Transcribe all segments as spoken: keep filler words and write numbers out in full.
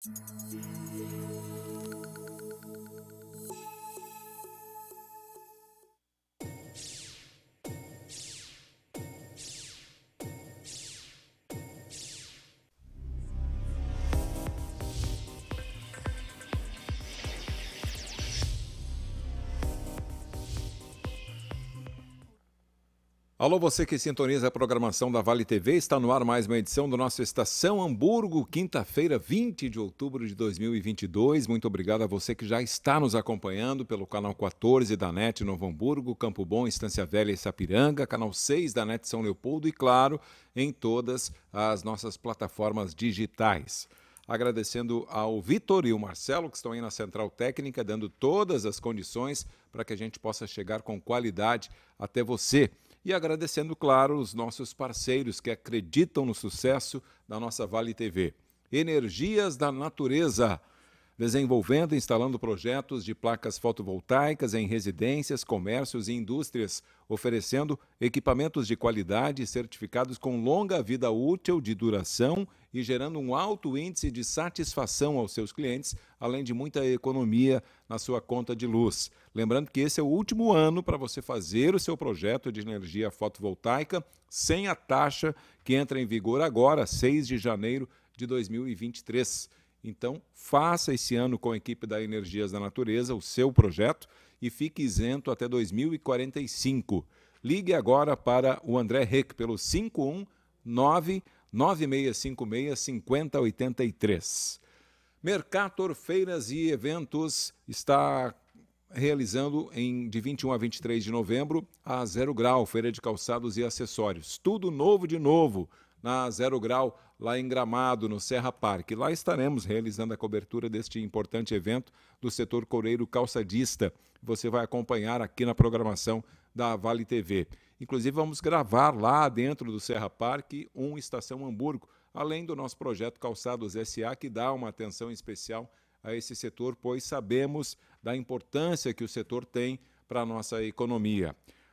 Alô, você que sintoniza a programação da Vale T V, está no ar mais uma edição do nosso Estação Hamburgo, quinta-feira, vinte de outubro de dois mil e vinte e dois. Muito obrigado a você que já está nos acompanhando pelo canal quatorze da NET Novo Hamburgo, Campo Bom, Estância Velha e Sapiranga, canal seis da NET São Leopoldo e, claro, em todas as nossas plataformas digitais. Agradecendo ao Vitor e o Marcelo, que estão aí na Central Técnica, dando todas as condições para que a gente possa chegar com qualidade até você. E agradecendo, claro, os nossos parceiros que acreditam no sucesso da nossa Vale T V. Energias da Natureza, desenvolvendo e instalando projetos de placas fotovoltaicas em residências, comércios e indústrias, oferecendo equipamentos de qualidade certificados com longa vida útil de duração e gerando um alto índice de satisfação aos seus clientes, além de muita economia na sua conta de luz. Lembrando que esse é o último ano para você fazer o seu projeto de energia fotovoltaica sem a taxa que entra em vigor agora, seis de janeiro de dois mil e vinte e três. Então, faça esse ano com a equipe da Energias da Natureza o seu projeto e fique isento até dois mil e quarenta e cinco. Ligue agora para o André Reck pelo cinco um nove, nove seis cinco seis, cinco zero oito três. Mercator Feiras e Eventos está realizando em, de vinte e um a vinte e três de novembro a Zero Grau, Feira de Calçados e Acessórios. Tudo novo de novo na Zero Grau, lá em Gramado, no Serra Parque. Lá estaremos realizando a cobertura deste importante evento do setor coureiro calçadista. Você vai acompanhar aqui na programação da Vale T V. Inclusive, vamos gravar lá dentro do Serra Parque um Estação Hamburgo, além do nosso projeto Calçados S A, que dá uma atenção especial a esse setor, pois sabemos da importância que o setor tem para a nossa economia.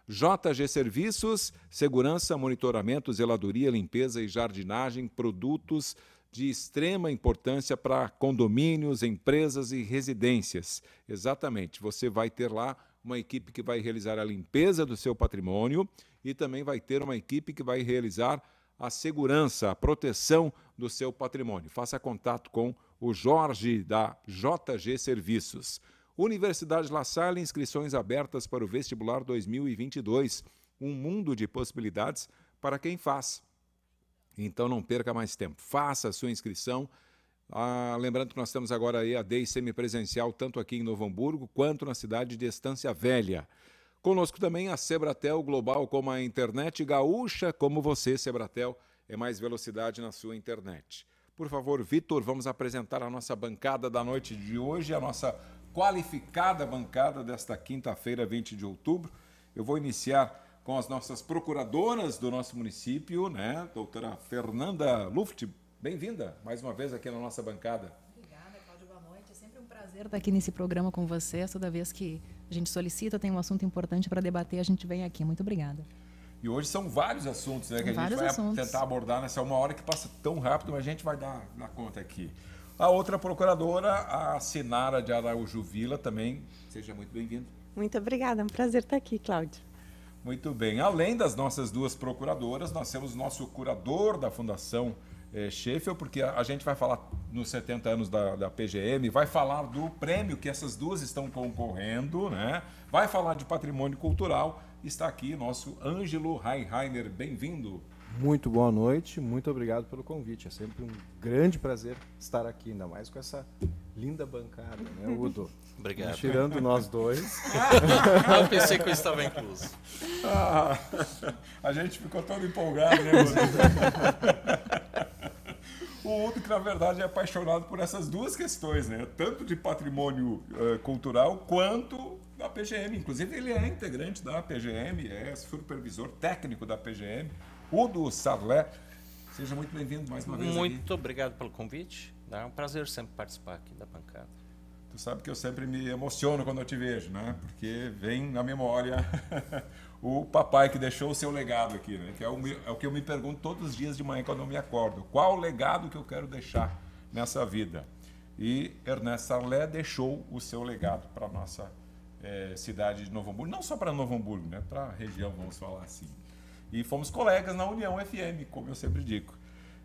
J G Serviços, segurança, monitoramento, zeladoria, limpeza e jardinagem, produtos de extrema importância para condomínios, empresas e residências. Exatamente, você vai ter lá uma equipe que vai realizar a limpeza do seu patrimônio e também vai ter uma equipe que vai realizar a segurança, a proteção do seu patrimônio. Faça contato com o Jorge da J G Serviços. Universidade La Salle, inscrições abertas para o vestibular dois mil e vinte e dois. Um mundo de possibilidades para quem faz. Então não perca mais tempo. Faça a sua inscrição. Ah, lembrando que nós temos agora a E A D semipresencial tanto aqui em Novo Hamburgo quanto na cidade de Estância Velha. Conosco também a Sebratel Global, como a internet gaúcha, como você, Sebratel, é mais velocidade na sua internet. Por favor, Vitor, vamos apresentar a nossa bancada da noite de hoje, a nossa qualificada bancada desta quinta-feira, vinte de outubro. Eu vou iniciar com as nossas procuradoras do nosso município, né? Doutora Fernanda Luft, bem-vinda mais uma vez aqui na nossa bancada. Obrigada, Cláudio, boa noite. É sempre um prazer estar aqui nesse programa com vocês. Toda vez que a gente solicita, tem um assunto importante para debater, a gente vem aqui. Muito obrigada. E hoje são vários assuntos, né, que a gente vários vai assuntos. tentar abordar nessa uma hora que passa tão rápido, mas a gente vai dar, dar conta aqui. A outra procuradora, a Sinara de Araújo Vila, também. Seja muito bem-vinda. Muito obrigada, é um prazer estar aqui, Cláudio. Muito bem. Além das nossas duas procuradoras, nós temos o nosso curador da Fundação eh, Sheffield, porque a, a gente vai falar nos setenta anos da, da P G M, vai falar do prêmio que essas duas estão concorrendo, né? Vai falar de patrimônio cultural. Está aqui nosso Ângelo Heiheimer. Bem-vindo. Muito boa noite, muito obrigado pelo convite. É sempre um grande prazer estar aqui, ainda mais com essa linda bancada, né, Udo? Obrigado. Tirando nós dois. Eu pensei que eu estava incluso. Ah, a gente ficou todo empolgado, né, Udo? O Udo, que na verdade é apaixonado por essas duas questões, né? Tanto de patrimônio uh, cultural quanto da P G M. Inclusive, ele é integrante da P G M, é supervisor técnico da P G M. Udo Sarlé, seja muito bem-vindo mais uma vez aqui. Muito obrigado pelo convite. É um prazer sempre participar aqui da bancada. Tu sabe que eu sempre me emociono quando eu te vejo, né? Porque vem na memória o papai que deixou o seu legado aqui, né? Que é o, meu, é o que eu me pergunto todos os dias de manhã quando eu me acordo. Qual o legado que eu quero deixar nessa vida? E Ernesto Sarlé deixou o seu legado para a nossa é, cidade de Novo Hamburgo, não só para Novo Hamburgo, né, para a região, vamos falar assim. E fomos colegas na União F M, como eu sempre digo.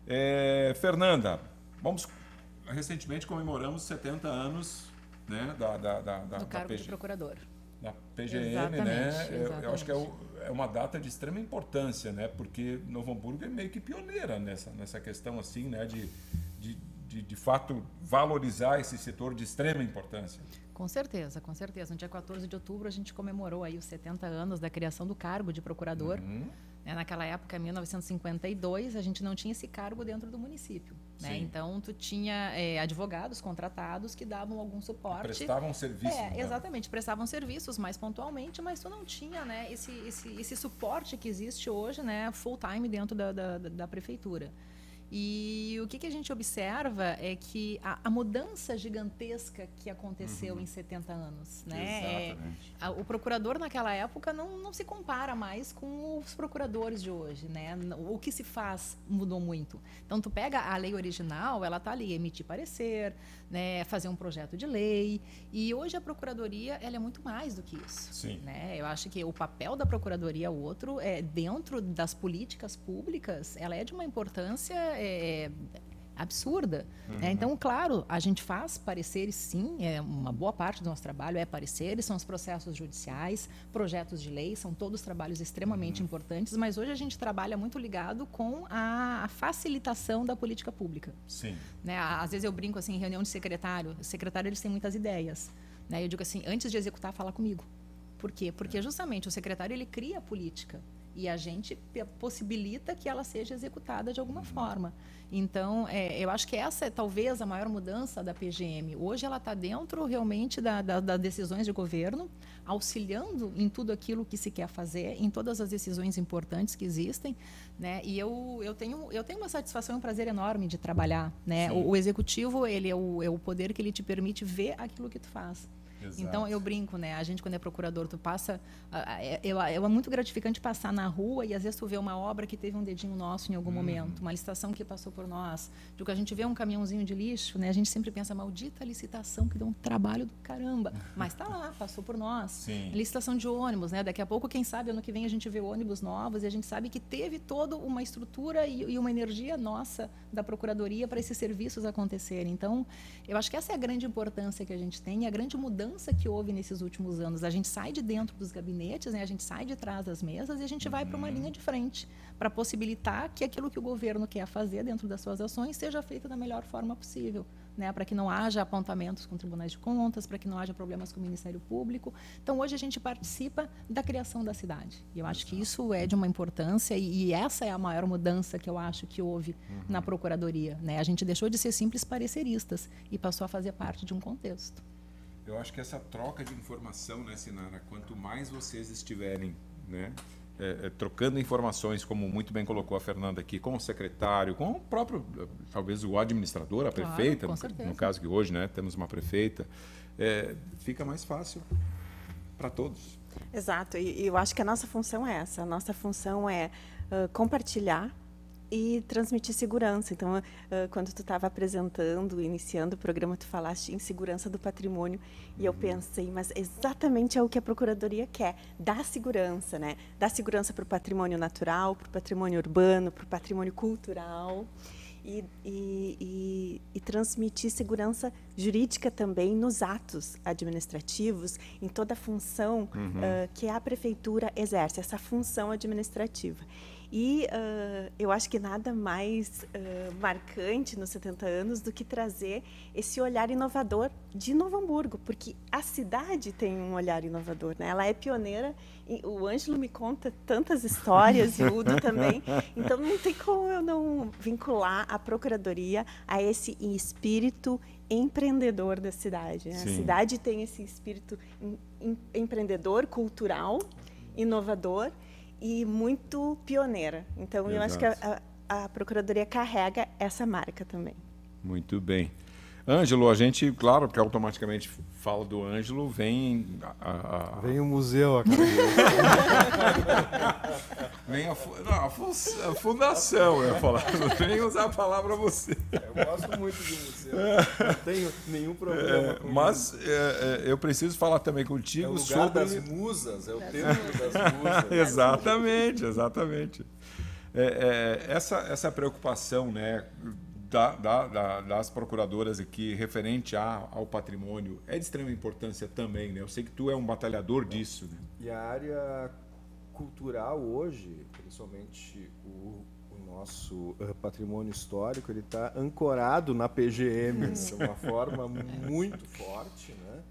É, Fernanda, vamos, recentemente comemoramos setenta anos, né, da, da, da, da, do cargo da P G, de procurador. Da P G M, exatamente, né? Eu, exatamente. eu acho que é, o, é uma data de extrema importância, né? Porque Novo Hamburgo é meio que pioneira nessa, nessa questão assim, né? De, de, de, de fato valorizar esse setor de extrema importância. Com certeza, com certeza. No dia quatorze de outubro a gente comemorou aí os setenta anos da criação do cargo de procurador. Uhum. Né? Naquela época, em mil novecentos e cinquenta e dois, a gente não tinha esse cargo dentro do município. Né? Então, tu tinha é, advogados contratados que davam algum suporte. Prestavam serviço. É, né? Exatamente, prestavam serviços mais pontualmente, mas tu não tinha, né, esse, esse, esse suporte que existe hoje, né, full time dentro da, da, da prefeitura. E o que, que a gente observa é que a, a mudança gigantesca que aconteceu uhum. em setenta anos. Né? Exatamente. É, a, o procurador naquela época não, não se compara mais com os procuradores de hoje. Né? O que se faz mudou muito. Então, tu pega a lei original, ela está ali, emitir parecer, né, fazer um projeto de lei. E hoje a procuradoria ela é muito mais do que isso. Sim. Né? Eu acho que o papel da procuradoria é outro, é, dentro das políticas públicas, ela é de uma importância É, absurda. Uhum. Né? Então, claro, a gente faz pareceres, sim, é uma boa parte do nosso trabalho é pareceres, são os processos judiciais, projetos de lei, são todos trabalhos extremamente uhum. importantes, mas hoje a gente trabalha muito ligado com a, a facilitação da política pública. Sim. Né? Às vezes eu brinco assim, em reunião de secretário, o secretário eles têm muitas ideias. Né? Eu digo assim, antes de executar, fala comigo. Por quê? Porque é. justamente o secretário ele cria a política. E a gente possibilita que ela seja executada de alguma uhum. forma. Então, é, eu acho que essa é talvez a maior mudança da P G M. Hoje ela está dentro realmente das da, da decisões de governo, auxiliando em tudo aquilo que se quer fazer, em todas as decisões importantes que existem. Né? E eu, eu, tenho, eu tenho uma satisfação e um prazer enorme de trabalhar. Né? O, o executivo ele é, o, é o poder que ele te permite ver aquilo que tu faz. Exato. Então, eu brinco, né? A gente, quando é procurador, tu passa... É, é, é muito gratificante passar na rua e, às vezes, tu vê uma obra que teve um dedinho nosso em algum uhum. momento, uma licitação que passou por nós. De que a gente vê um caminhãozinho de lixo, né? A gente sempre pensa, maldita licitação que deu um trabalho do caramba. Mas tá lá, passou por nós. Sim. Licitação de ônibus, né? Daqui a pouco, quem sabe, ano que vem a gente vê ônibus novos e a gente sabe que teve toda uma estrutura e, e uma energia nossa da Procuradoria para esses serviços acontecerem. Então, eu acho que essa é a grande importância que a gente tem e a grande mudança que houve nesses últimos anos. A gente sai de dentro dos gabinetes, né? A gente sai de trás das mesas e a gente vai para uma linha de frente para possibilitar que aquilo que o governo quer fazer dentro das suas ações seja feito da melhor forma possível. Né? Para que não haja apontamentos com tribunais de contas, para que não haja problemas com o Ministério Público. Então, hoje a gente participa da criação da cidade. E eu acho que isso é de uma importância e, e essa é a maior mudança que eu acho que houve uhum. na Procuradoria. Né? A gente deixou de ser simples pareceristas e passou a fazer parte de um contexto. Eu acho que essa troca de informação, né, Sinara, quanto mais vocês estiverem, né, é, é, trocando informações, como muito bem colocou a Fernanda aqui, com o secretário, com o próprio, talvez o administrador, a claro, prefeita, com no, certeza. no caso que hoje, né, temos uma prefeita, é, fica mais fácil para todos. Exato, e, e eu acho que a nossa função é essa, a nossa função é uh, compartilhar e transmitir segurança. Então, uh, quando tu estava apresentando, iniciando o programa, tu falaste em segurança do patrimônio e uhum. eu pensei, mas exatamente é o que a Procuradoria quer, dar segurança, né? Dar segurança para o patrimônio natural, para o patrimônio urbano, para o patrimônio cultural e, e, e, e transmitir segurança jurídica também nos atos administrativos, em toda a função uhum. uh, que a Prefeitura exerce, essa função administrativa. E uh, eu acho que nada mais uh, marcante nos setenta anos do que trazer esse olhar inovador de Novo Hamburgo, porque a cidade tem um olhar inovador, né? Ela é pioneira, e o Ângelo me conta tantas histórias, e o Udo também, então não tem como eu não vincular a Procuradoria a esse espírito empreendedor da cidade. Né? A cidade tem esse espírito em, em, empreendedor, cultural, inovador, e muito pioneira. Então, Exato. eu acho que a, a, a Procuradoria carrega essa marca também. Muito bem. Ângelo, a gente, claro, que automaticamente fala do Ângelo, vem a, a... Vem o museu aqui. Vem a, não, a, a fundação, eu ia falar. Não nem usar a palavra você. Eu gosto muito de museu. Não tenho nenhum problema com é, Mas isso. É, é, eu preciso falar também contigo é o lugar sobre... das musas, é o templo das musas. Exatamente, exatamente. É, é, essa, essa preocupação, né, da, da, da, das procuradoras aqui referente a, ao patrimônio é de extrema importância também, né? Eu sei que tu é um batalhador disso. Né? E a área cultural hoje, principalmente o, o nosso uh, patrimônio histórico, ele está ancorado na P G M de uma forma muito forte, né?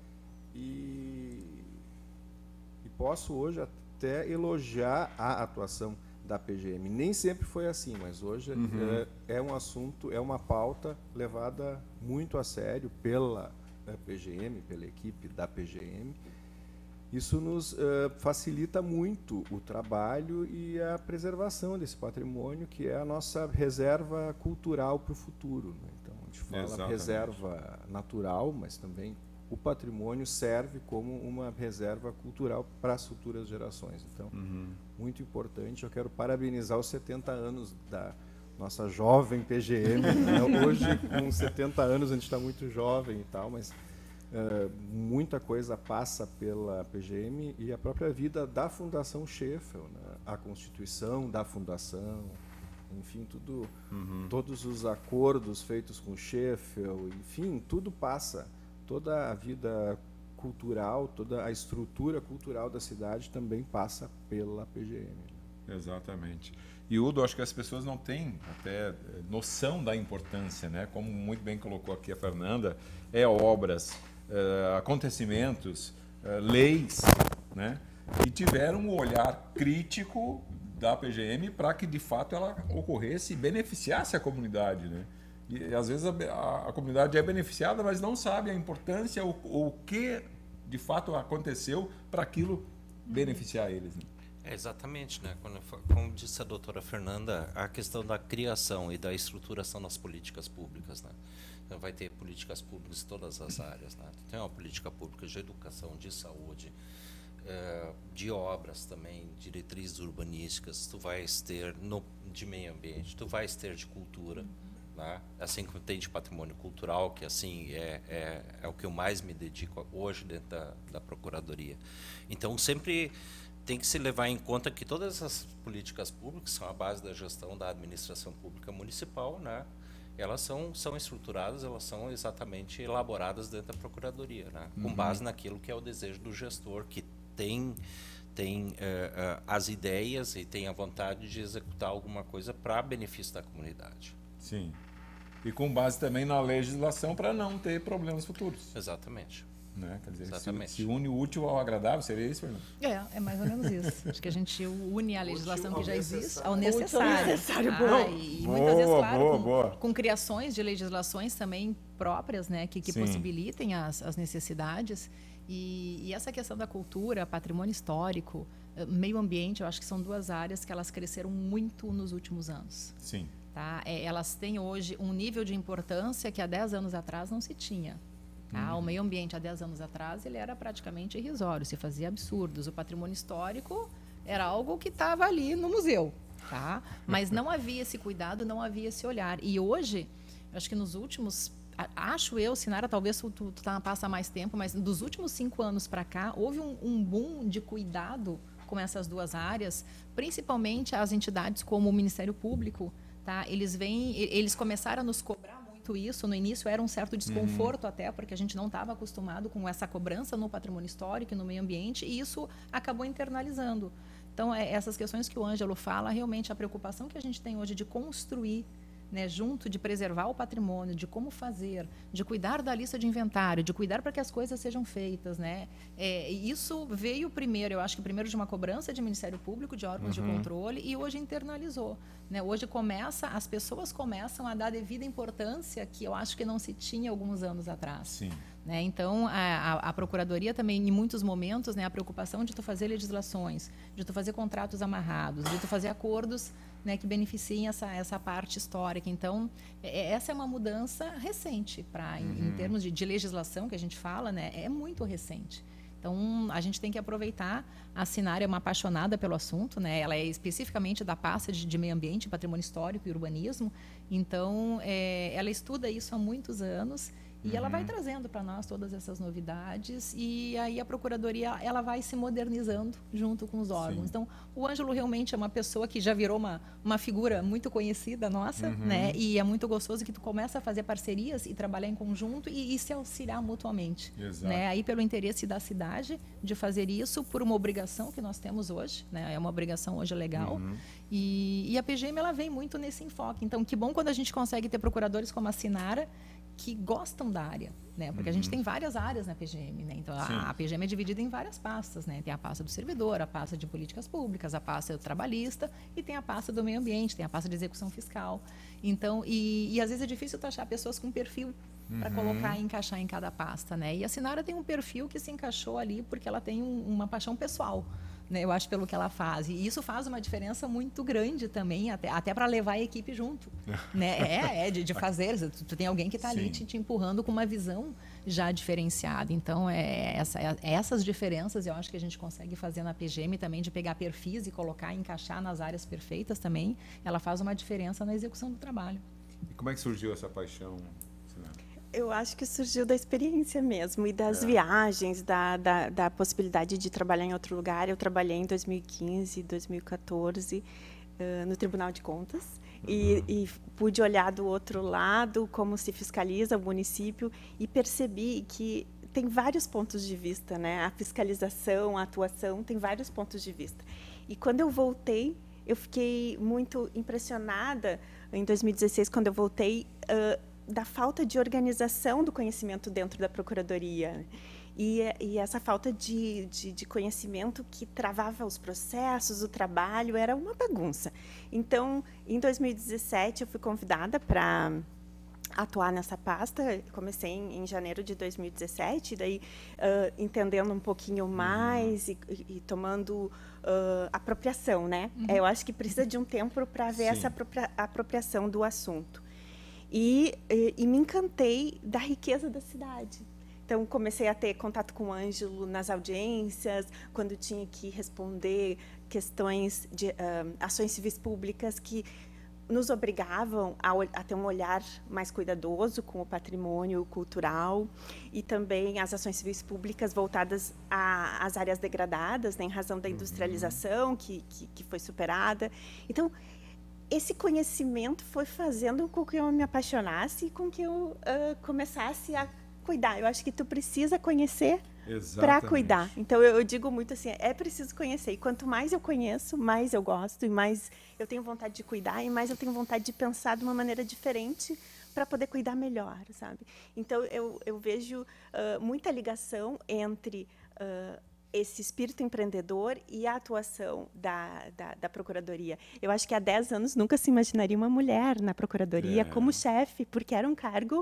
E, e posso hoje até elogiar a atuação da P G M. Nem sempre foi assim, mas hoje uhum. é, é um assunto, é uma pauta levada muito a sério pela P G M, pela equipe da P G M. Isso nos uh, facilita muito o trabalho e a preservação desse patrimônio, que é a nossa reserva cultural para o futuro. Né? Então, a gente fala Exatamente. reserva natural, mas também o patrimônio serve como uma reserva cultural para as futuras gerações. Então, uhum. muito importante. Eu quero parabenizar os setenta anos da nossa jovem P G M. Né? Hoje, com setenta anos, a gente está muito jovem e tal, mas uh, muita coisa passa pela P G M e a própria vida da Fundação Sheffield, né? A constituição da fundação, enfim, tudo, uhum. todos os acordos feitos com Sheffield, enfim, tudo passa. Toda a vida cultural, toda a estrutura cultural da cidade também passa pela P G M. Exatamente. E, Udo, acho que as pessoas não têm até noção da importância, né? Como muito bem colocou aqui a Fernanda, é obras, é, acontecimentos, é, leis, né? Que tiveram um olhar crítico da P G M para que, de fato, ela ocorresse e beneficiasse a comunidade, né? E às vezes a, a, a comunidade é beneficiada, mas não sabe a importância ou, ou o que de fato aconteceu para aquilo beneficiar eles. Né? É exatamente, né? Quando, como disse a doutora Fernanda, a questão da criação e da estruturação das políticas públicas. Né? Então, vai ter políticas públicas em todas as áreas. Né? Tem uma política pública de educação, de saúde, é, de obras também, diretrizes urbanísticas, tu vais ter no, de meio ambiente, tu vais ter de cultura. Né? Assim como tem de patrimônio cultural, que assim é, é, é o que eu mais me dedico hoje dentro da, da Procuradoria. Então, sempre tem que se levar em conta que todas essas políticas públicas são a base da gestão da administração pública municipal, né? Elas são, são estruturadas, elas são exatamente elaboradas dentro da Procuradoria, né? Com uhum. base naquilo que é o desejo do gestor, que tem, tem uh, uh, as ideias e tem a vontade de executar alguma coisa para benefício da comunidade. Sim. E com base também na legislação para não ter problemas futuros. Exatamente. Né? Quer dizer, Exatamente. Se, se une o útil ao agradável, seria isso, Fernando? É, é mais ou menos isso. Acho que a gente une a legislação que já existe ao necessário. necessário. Bom. Ah, e muitas boa, vezes, claro, boa, com, boa. com criações de legislações também próprias, né, que, que possibilitem as, as necessidades. E, e essa questão da cultura, patrimônio histórico, meio ambiente, eu acho que são duas áreas que elas cresceram muito nos últimos anos. Sim. Tá? É, elas têm hoje um nível de importância que há dez anos atrás não se tinha. Tá? Uhum. O meio ambiente, há dez anos atrás, ele era praticamente irrisório, se fazia absurdos. O patrimônio histórico era algo que estava ali no museu. Tá? Mas não havia esse cuidado, não havia esse olhar. E hoje, acho que nos últimos... Acho eu, Sinara, talvez tu, tu, tu tá, passa mais tempo, mas dos últimos cinco anos para cá, houve um, um boom de cuidado com essas duas áreas, principalmente as entidades como o Ministério Público. Tá? Eles, vêm, eles começaram a nos cobrar muito isso. No início era um certo desconforto uhum. até, porque a gente não estava acostumado com essa cobrança no patrimônio histórico e no meio ambiente, e isso acabou internalizando. Então, é, essas questões que o Ângelo fala, realmente a preocupação que a gente tem hoje de construir, né, junto, de preservar o patrimônio, de como fazer, de cuidar da lista de inventário, de cuidar para que as coisas sejam feitas, né? É, isso veio primeiro, eu acho que primeiro de uma cobrança de Ministério Público, de órgãos uhum. de controle, e hoje internalizou, né? Hoje começa, as pessoas começam a dar devida importância que eu acho que não se tinha alguns anos atrás. Sim. Né? Então, a, a, a Procuradoria também, em muitos momentos, né, a preocupação de tu fazer legislações, de tu fazer contratos amarrados, de tu fazer acordos, né, que beneficiem essa, essa parte histórica. Então, é, essa é uma mudança recente, pra, uhum. em, em termos de, de legislação que a gente fala, né, é muito recente. Então, a gente tem que aproveitar. A Sinara é uma apaixonada pelo assunto, né? Ela é especificamente da pasta de, de meio ambiente, patrimônio histórico e urbanismo. Então, é, ela estuda isso há muitos anos. E uhum. ela vai trazendo para nós todas essas novidades, e aí a Procuradoria ela vai se modernizando junto com os órgãos. Sim. Então, o Ângelo realmente é uma pessoa que já virou uma, uma figura muito conhecida nossa, uhum. né? E é muito gostoso que tu começa a fazer parcerias e trabalhar em conjunto e, e se auxiliar mutuamente. Exato. Né? Aí pelo interesse da cidade de fazer isso, por uma obrigação que nós temos hoje, né? É uma obrigação hoje legal. Uhum. E, e a P G M ela vem muito nesse enfoque. Então, que bom quando a gente consegue ter procuradores como a Sinara, que gostam da área, né? Porque uhum. a gente tem várias áreas na P G M, né? Então, a, a P G M é dividida em várias pastas, né? Tem a pasta do servidor, a pasta de políticas públicas, a pasta trabalhista e tem a pasta do meio ambiente, tem a pasta de execução fiscal. Então, e, e às vezes é difícil tu achar pessoas com perfil uhum. para colocar e encaixar em cada pasta, né? E a Sinara tem um perfil que se encaixou ali porque ela tem um, uma paixão pessoal, né, eu acho, pelo que ela faz. E isso faz uma diferença muito grande também, até, até para levar a equipe junto. Né? É, é de, de fazer. Tu, tu tem alguém que está ali te, te empurrando com uma visão já diferenciada. Então, é, essa, é, essas diferenças eu acho que a gente consegue fazer na P G M também, de pegar perfis e colocar, encaixar nas áreas perfeitas também. Ela faz uma diferença na execução do trabalho. E como é que surgiu essa paixão? Eu acho que surgiu da experiência mesmo e das é. viagens, da, da, da possibilidade de trabalhar em outro lugar. Eu trabalhei em dois mil e quinze, dois mil e quatorze uh, no Tribunal de Contas uhum. e, e pude olhar do outro lado como se fiscaliza o município e percebi que tem vários pontos de vista, né? A fiscalização, a atuação, tem vários pontos de vista. E quando eu voltei, eu fiquei muito impressionada em dois mil e dezesseis, quando eu voltei, uh, da falta de organização do conhecimento dentro da Procuradoria. E, e essa falta de, de, de conhecimento que travava os processos, o trabalho, era uma bagunça. Então, em dois mil e dezessete, eu fui convidada para atuar nessa pasta. Comecei em, em janeiro de dois mil e dezessete, daí uh, entendendo um pouquinho mais uhum. e, e, e tomando uh, apropriação, né? Uhum. Eu acho que precisa de um tempo para ver Sim. essa apropria, apropriação do assunto. E, e, e me encantei da riqueza da cidade. Então, comecei a ter contato com o Ângelo nas audiências, quando tinha que responder questões de uh, ações civis públicas que nos obrigavam a, a ter um olhar mais cuidadoso com o patrimônio cultural e também as ações civis públicas voltadas às áreas degradadas, né, em razão da industrialização que, que, que foi superada. Então, esse conhecimento foi fazendo com que eu me apaixonasse e com que eu uh, começasse a cuidar. Eu acho que tu precisa conhecer para cuidar. Então, eu, eu digo muito assim, é preciso conhecer. E quanto mais eu conheço, mais eu gosto e mais eu tenho vontade de cuidar e mais eu tenho vontade de pensar de uma maneira diferente para poder cuidar melhor, sabe? Então, eu, eu vejo uh, muita ligação entre uh, esse espírito empreendedor e a atuação da, da, da Procuradoria. Eu acho que há dez anos nunca se imaginaria uma mulher na Procuradoria é. como chefe, porque era um cargo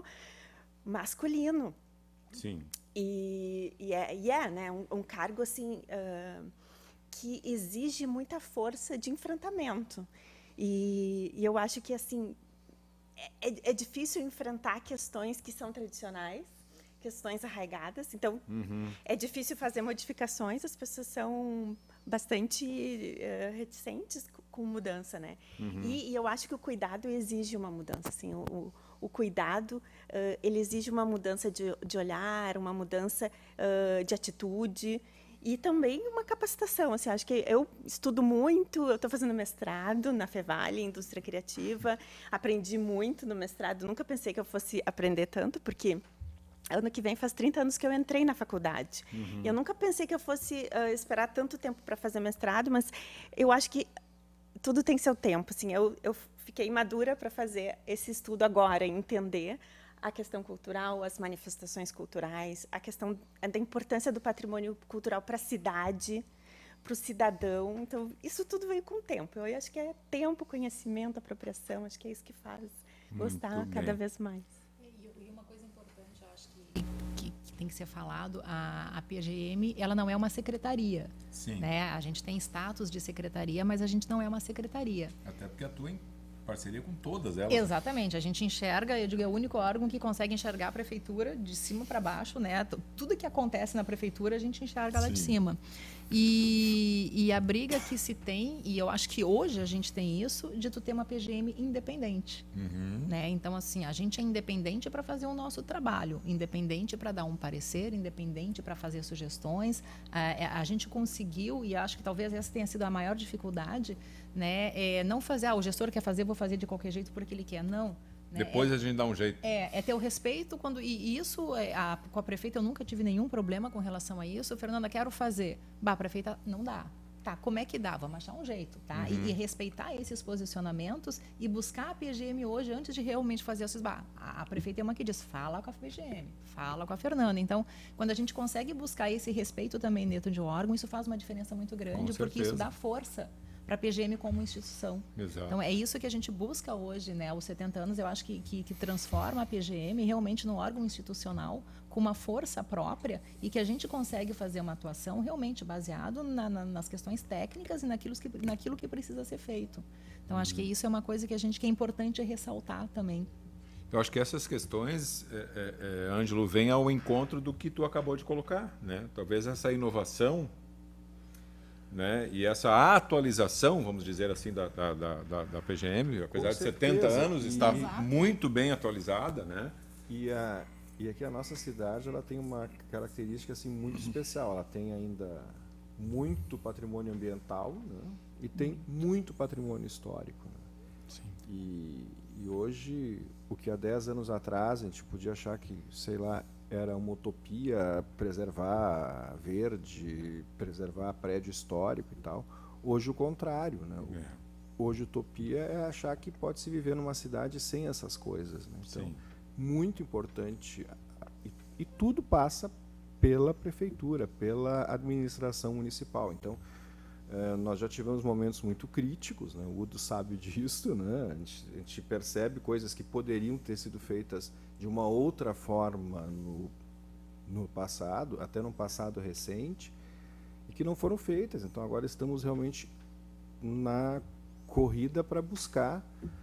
masculino. Sim. E, e, é, e é né, um, um cargo assim, uh, que exige muita força de enfrentamento. E, e eu acho que assim, é, é difícil enfrentar questões que são tradicionais, questões arraigadas, então uhum. é difícil fazer modificações, as pessoas são bastante uh, reticentes com mudança, né? Uhum. E, e eu acho que o cuidado exige uma mudança, assim, o, o, o cuidado, uh, ele exige uma mudança de, de olhar, uma mudança uh, de atitude e também uma capacitação, assim, acho que eu estudo muito, eu estou fazendo mestrado na Fevale, Indústria Criativa, aprendi muito no mestrado, nunca pensei que eu fosse aprender tanto, porque ano que vem faz trinta anos que eu entrei na faculdade. Uhum. Eu nunca pensei que eu fosse uh, esperar tanto tempo para fazer mestrado, mas eu acho que tudo tem seu tempo. Assim, eu, eu fiquei madura para fazer esse estudo agora, entender a questão cultural, as manifestações culturais, a questão da importância do patrimônio cultural para a cidade, para o cidadão. Então, isso tudo veio com o tempo. Eu acho que é tempo, conhecimento, apropriação, acho que é isso que faz gostar cada vez mais. tem que ser falado, a, a P G M, ela não é uma secretaria. Sim. Né? A gente tem status de secretaria, mas a gente não é uma secretaria. Até porque atua em parceria com todas elas. Exatamente. A gente enxerga, eu digo, é o único órgão que consegue enxergar a prefeitura de cima para baixo, né? Tudo que acontece na prefeitura, a gente enxerga lá de cima. E, e a briga que se tem, e eu acho que hoje a gente tem isso, de tu ter uma P G M independente. Uhum. Né? Então, assim, a gente é independente para fazer o nosso trabalho, independente para dar um parecer, independente para fazer sugestões. A, a gente conseguiu, e acho que talvez essa tenha sido a maior dificuldade, né? É não fazer, ah, o gestor quer fazer, vou fazer de qualquer jeito porque ele quer. Não. Né? Depois é, a gente dá um jeito. É, é ter o respeito quando e isso é, a, com a prefeita eu nunca tive nenhum problema com relação a isso. Fernanda, quero fazer. Bah, prefeita, não dá. Tá, como é que dá? Vamos achar um jeito, tá? Uhum. E, e respeitar esses posicionamentos e buscar a P G M hoje antes de realmente fazer esses bah, a, a prefeita é uma que diz, fala com a P G M, fala com a Fernanda. Então, quando a gente consegue buscar esse respeito também dentro de um órgão, isso faz uma diferença muito grande, porque isso dá força para a P G M como instituição. Exato. Então, é isso que a gente busca hoje, né? Os setenta anos, eu acho que, que, que transforma a P G M realmente no órgão institucional com uma força própria e que a gente consegue fazer uma atuação realmente baseado na, na, nas questões técnicas e naquilo que, naquilo que precisa ser feito. Então, acho que isso é uma coisa que a gente que é importante ressaltar também. Eu acho que essas questões, é, é, é, Ângelo, vem ao encontro do que tu acabou de colocar, né? Talvez essa inovação, né? E essa atualização, vamos dizer assim, da, da, da, da P G M, apesar de setenta anos, está Exato. muito bem atualizada, né? E, a, e aqui a nossa cidade ela tem uma característica assim, muito especial. Ela tem ainda muito patrimônio ambiental, né? E tem muito patrimônio histórico. Né? Sim. E, e hoje, o que há dez anos atrás a gente podia achar que, sei lá, era uma utopia preservar verde, preservar prédio histórico e tal. Hoje o contrário, né? É. Hoje utopia é achar que pode se viver numa cidade sem essas coisas. Né? Então, Sim. muito importante. E, e tudo passa pela prefeitura, pela administração municipal. Então, eh, nós já tivemos momentos muito críticos, né? O Udo sabe disso, né? A gente, a gente percebe coisas que poderiam ter sido feitas de uma outra forma no, no passado, até no passado recente, e que não foram feitas. Então agora estamos realmente na corrida para buscar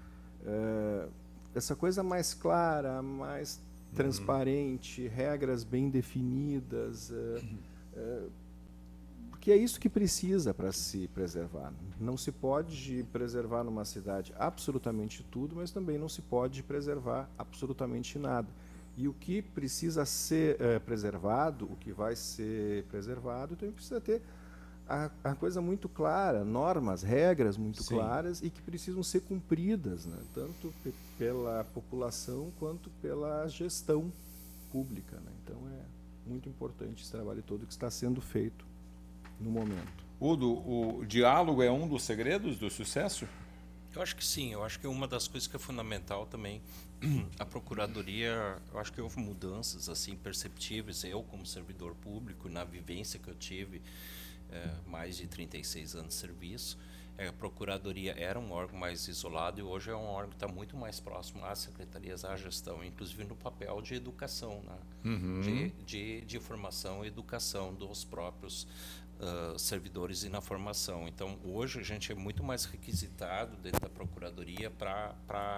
é, essa coisa mais clara, mais uhum. transparente, regras bem definidas, é, é, porque é isso que precisa para se preservar. Não se pode preservar numa cidade absolutamente tudo, mas também não se pode preservar absolutamente nada. E o que precisa ser é, preservado, o que vai ser preservado, também precisa ter a, a coisa muito clara, normas, regras muito Sim. claras e que precisam ser cumpridas, né? Tanto pela população quanto pela gestão pública. Né? Então é muito importante esse trabalho todo que está sendo feito no momento. Udo, o diálogo é um dos segredos do sucesso? Eu acho que sim, eu acho que uma das coisas que é fundamental também, a Procuradoria, eu acho que houve mudanças assim perceptíveis, eu como servidor público, na vivência que eu tive, é, mais de trinta e seis anos de serviço, é, a Procuradoria era um órgão mais isolado e hoje é um órgão que está muito mais próximo às secretarias, à gestão, inclusive no papel de educação, né? Uhum. de, de, de formação e educação dos próprios Uh, servidores e na formação. Então, hoje a gente é muito mais requisitado dentro da Procuradoria para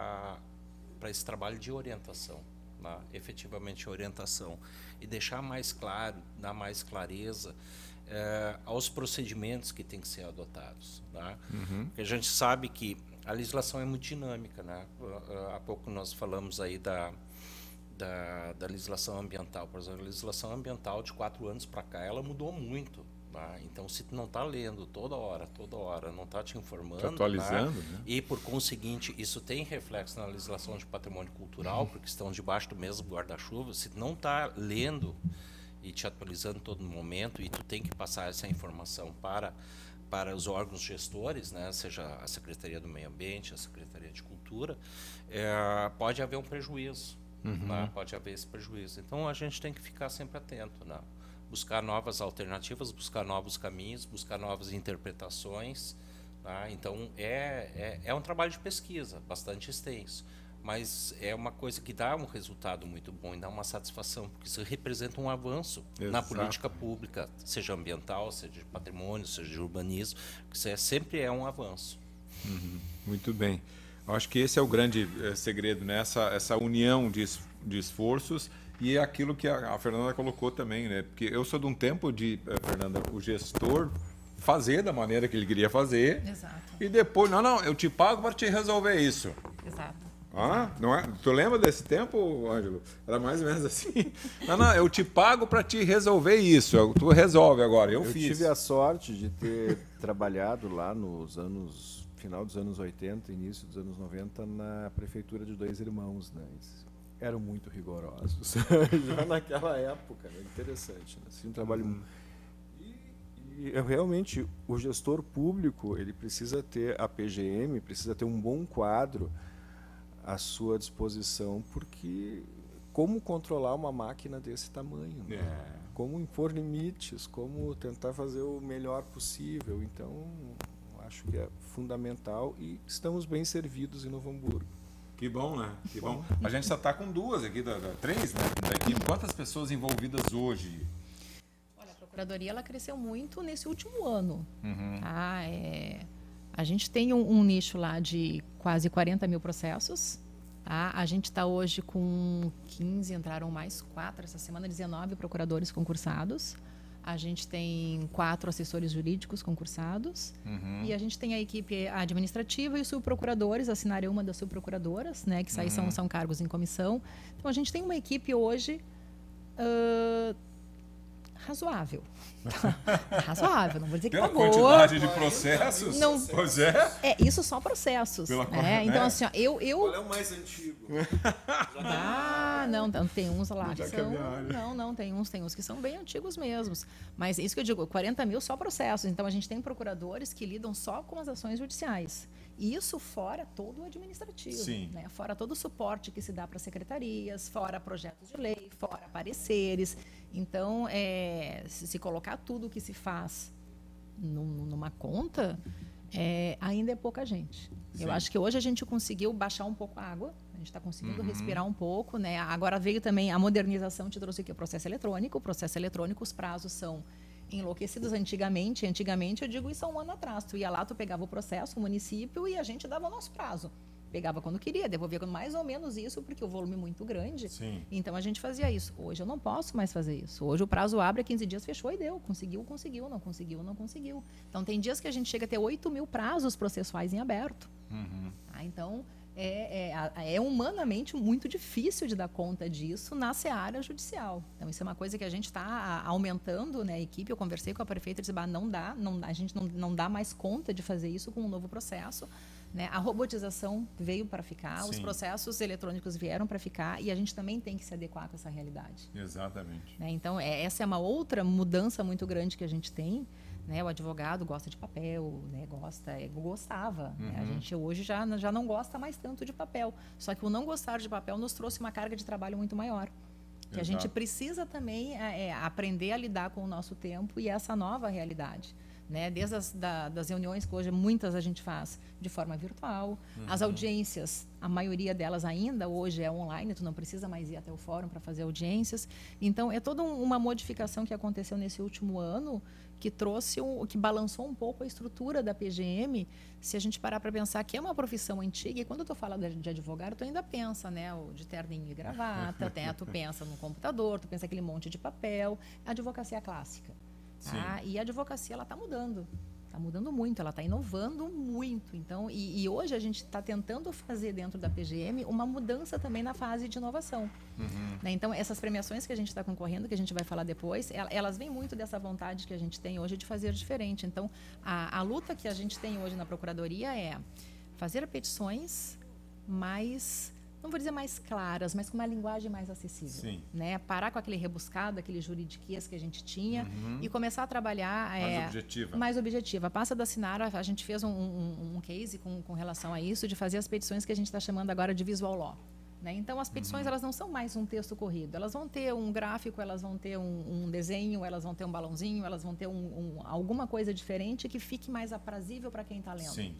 para esse trabalho de orientação, né? Efetivamente orientação, e deixar mais claro, dar mais clareza uh, aos procedimentos que têm que ser adotados. Né? Uhum. Porque a gente sabe que a legislação é muito dinâmica. Né? Uh, há pouco nós falamos aí da Da, da legislação ambiental. Por exemplo, a legislação ambiental de quatro anos para cá, ela mudou muito. Tá? Então, se tu não está lendo toda hora, toda hora, não está te informando, tá atualizando, tá? Né? E por conseguinte, isso tem reflexo na legislação de patrimônio cultural, uhum. porque estão debaixo do mesmo guarda-chuva. Se tu não está lendo e te atualizando todo momento, e tu tem que passar essa informação para para os órgãos gestores, né, seja a Secretaria do Meio Ambiente, a Secretaria de Cultura, é, pode haver um prejuízo. Uhum. Né? Pode haver esse prejuízo. Então a gente tem que ficar sempre atento, né? Buscar novas alternativas, buscar novos caminhos, buscar novas interpretações. Tá? Então é, é, é um trabalho de pesquisa bastante extenso, mas é uma coisa que dá um resultado muito bom e dá uma satisfação, porque isso representa um avanço Exato. na política pública, seja ambiental, seja de patrimônio, seja de urbanismo, que isso é, sempre é um avanço. Uhum. Muito bem. Eu acho que esse é o grande eh, segredo, né? Essa, essa união de, es- de esforços, e é aquilo que a, a Fernanda colocou também, né? Porque eu sou de um tempo de, eh, Fernanda, o gestor fazer da maneira que ele queria fazer, Exato, e depois, não, não, eu te pago para te resolver isso. exato. Ah, não é? Tu lembra desse tempo, Ângelo? Era mais ou menos assim. Não, não, eu te pago para te resolver isso. Eu- Tu resolve agora. Eu, Eu fiz. tive a sorte de ter trabalhado lá nos anos, final dos anos oitenta, início dos anos noventa, na prefeitura de Dois Irmãos, né? Eles eram muito rigorosos já naquela época, né? Interessante, né? Assim, um trabalho Hum. e, e realmente o gestor público, ele precisa ter a P G M, precisa ter um bom quadro à sua disposição, porque como controlar uma máquina desse tamanho, né? É. Como impor limites, como tentar fazer o melhor possível. Então, acho que é fundamental e estamos bem servidos em Novo Hamburgo. Que bom, né? Que bom. A gente só está com duas aqui, da, da- três, né? Da equipe. Quantas pessoas envolvidas hoje? Olha, a Procuradoria ela cresceu muito nesse último ano. Uhum. Tá? É, a gente tem um, um nicho lá de quase quarenta mil processos. Tá? A gente está hoje com quinze, entraram mais quatro essa semana, dezenove procuradores concursados. A gente tem quatro assessores jurídicos concursados. Uhum. E a gente tem a equipe administrativa e os subprocuradores, a Sinara é uma das subprocuradoras, né, que aí Uhum. são, são cargos em comissão. Então, a gente tem uma equipe hoje ah, razoável. Razoável, não vou dizer que Pela tá boa. quantidade de processos? Não. Pois é. É, isso só processos. Pela Né? quantidade, Então, né? assim, ó, eu... eu... é o mais antigo? Ah, não, não, tem uns lá que Já que é são... minha área. Não, não, tem uns, tem uns que são bem antigos mesmos. Mas isso que eu digo, quarenta mil só processos. Então, a gente tem procuradores que lidam só com as ações judiciais. E isso fora todo o administrativo. Sim. Né? Fora todo o suporte que se dá para secretarias, fora projetos de lei, fora pareceres. Então, é, se, se colocar tudo o que se faz num- numa conta, é, ainda é pouca gente. Sim. Eu acho que hoje a gente conseguiu baixar um pouco a água, a gente está conseguindo Uhum. respirar um pouco, né? Agora veio também a modernização, te trouxe aqui o processo eletrônico. O processo eletrônico, os prazos são enlouquecidos antigamente. Antigamente, eu digo isso há um ano atrás. Tu ia lá, tu pegava o processo, o município, e a gente dava o nosso prazo. Pegava quando queria, devolvia mais ou menos isso, porque o volume é muito grande. Sim. Então, a gente fazia isso. Hoje eu não posso mais fazer isso. Hoje o prazo abre, quinze dias, fechou e deu. Conseguiu, conseguiu, não conseguiu, não conseguiu. Então, tem dias que a gente chega a ter oito mil prazos processuais em aberto. Uhum. Tá? Então, é, é, é humanamente muito difícil de dar conta disso na seara judicial. Então, isso é uma coisa que a gente está aumentando, né, a equipe. Eu conversei com a prefeita e disse, bah, não dá, não, a gente não, não dá mais conta de fazer isso com um novo processo. Né? A robotização veio para ficar, Sim. os processos eletrônicos vieram para ficar e a gente também tem que se adequar com essa realidade. Exatamente. Né? Então, é, essa é uma outra mudança muito grande que a gente tem. Né? O advogado gosta de papel, né? gosta, é, gostava. Uhum. Né? A gente hoje já, já não gosta mais tanto de papel. Só que o não gostar de papel nos trouxe uma carga de trabalho muito maior. Que a gente Exato. precisa também é, é, aprender a lidar com o nosso tempo e essa nova realidade. Né? Desde as da, das reuniões que hoje muitas a gente faz de forma virtual, Uhum. as audiências, a maioria delas ainda hoje é online, tu não precisa mais ir até o fórum para fazer audiências. Então, é toda um, uma modificação que aconteceu nesse último ano que trouxe, um, que balançou um pouco a estrutura da P G M, se a gente parar para pensar que é uma profissão antiga, e quando tu fala de, de advogado, tu ainda pensa, né, o de terninho e gravata, né, tu pensa no computador, tu pensa aquele monte de papel, a advocacia clássica. Tá? E a advocacia ela está mudando, está mudando muito, ela está inovando muito. Então, e, e hoje a gente está tentando fazer dentro da P G M uma mudança também na fase de inovação. Uhum. Né? Então, essas premiações que a gente está concorrendo, que a gente vai falar depois, el- elas vêm muito dessa vontade que a gente tem hoje de fazer diferente. Então, a, a luta que a gente tem hoje na Procuradoria é fazer petições mais, não vou dizer mais claras, mas com uma linguagem mais acessível. Sim. Né? Parar com aquele rebuscado, aquele juridiquês que a gente tinha Uhum. e começar a trabalhar Mais é, objetiva. mais objetiva. A pasta da Sinara, a gente fez um, um, um case com, com relação a isso, de fazer as petições que a gente está chamando agora de visual law. Né? Então, as petições Uhum. elas não são mais um texto corrido. Elas vão ter um gráfico, elas vão ter um, um desenho, elas vão ter um balãozinho, elas vão ter um, um, alguma coisa diferente que fique mais aprazível para quem está lendo. Sim.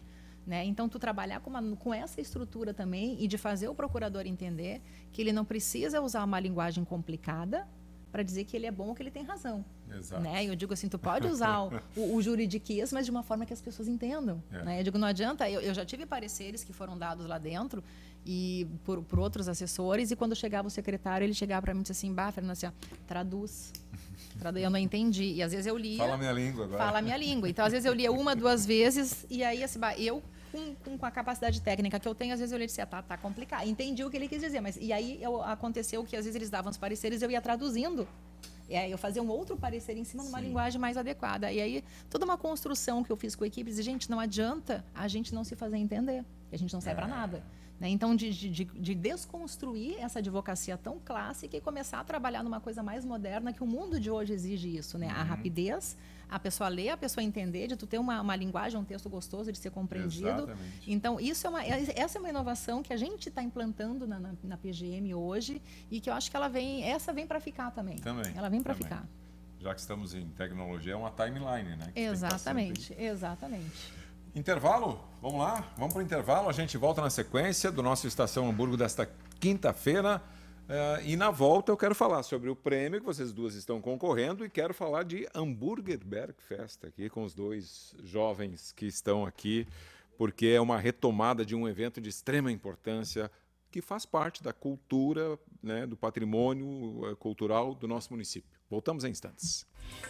Né? Então, tu trabalhar com, uma, com essa estrutura também e de fazer o procurador entender que ele não precisa usar uma linguagem complicada para dizer que ele é bom ou que ele tem razão. Exato. Né? Eu digo assim, tu pode usar o, o, o juridiquês, mas de uma forma que as pessoas entendam. É. Né? Eu digo, não adianta, eu, eu já tive pareceres que foram dados lá dentro e por, por outros assessores, e quando chegava o secretário, ele chegava para mim e disse assim, bah, Fernanda, assim, ó, traduz. traduz. Eu não entendi. E às vezes eu lia... Fala a minha língua agora. Fala a minha língua. Então, às vezes eu lia uma, duas vezes, e aí, assim, bah, eu... Com, com, com a capacidade técnica que eu tenho, às vezes eu olhei e disse, ah, tá, tá complicado. Entendi o que ele quis dizer, mas e aí eu, aconteceu que às vezes eles davam os pareceres e eu ia traduzindo. É, eu fazia um outro parecer em cima de uma Sim. linguagem mais adequada. E aí, toda uma construção que eu fiz com a equipe, disse, gente, não adianta a gente não se fazer entender, que a gente não serve É. para nada. Né? Então, de, de, de desconstruir essa advocacia tão clássica e começar a trabalhar numa coisa mais moderna, que o mundo de hoje exige isso, né? Uhum. A rapidez, a pessoa ler, a pessoa entender, de tu ter uma, uma linguagem, um texto gostoso de ser compreendido. Exatamente. Então, isso é uma, essa é uma inovação que a gente está implantando na, na, na P G M hoje e que eu acho que ela vem, essa vem para ficar também. Também. Ela vem para também. ficar. Já que estamos em tecnologia, é uma timeline, né? Que Exatamente, exatamente. Intervalo? Vamos lá? Vamos para o intervalo. A gente volta na sequência do nosso Estação Hamburgo desta quinta-feira. Uh, e na volta eu quero falar sobre o prêmio que vocês duas estão concorrendo e quero falar de Hamburger Bergfest aqui com os dois jovens que estão aqui, porque é uma retomada de um evento de extrema importância que faz parte da cultura, né, do patrimônio uh, cultural do nosso município. Voltamos em instantes.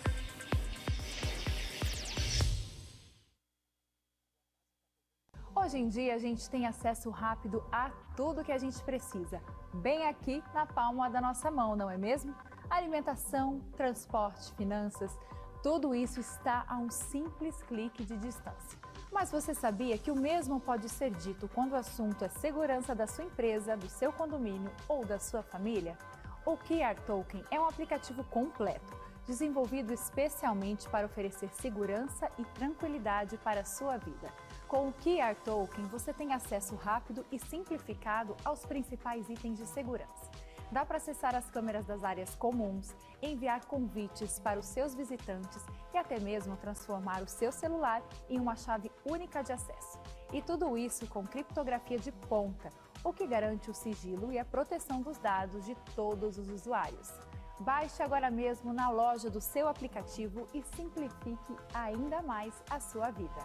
Hoje em dia a gente tem acesso rápido a tudo que a gente precisa, bem aqui na palma da nossa mão, não é mesmo? Alimentação, transporte, finanças, tudo isso está a um simples clique de distância. Mas você sabia que o mesmo pode ser dito quando o assunto é segurança da sua empresa, do seu condomínio ou da sua família? O Key R Token é um aplicativo completo, desenvolvido especialmente para oferecer segurança e tranquilidade para a sua vida. Com o Key R Token, você tem acesso rápido e simplificado aos principais itens de segurança. Dá para acessar as câmeras das áreas comuns, enviar convites para os seus visitantes e até mesmo transformar o seu celular em uma chave única de acesso. E tudo isso com criptografia de ponta, o que garante o sigilo e a proteção dos dados de todos os usuários. Baixe agora mesmo na loja do seu aplicativo e simplifique ainda mais a sua vida.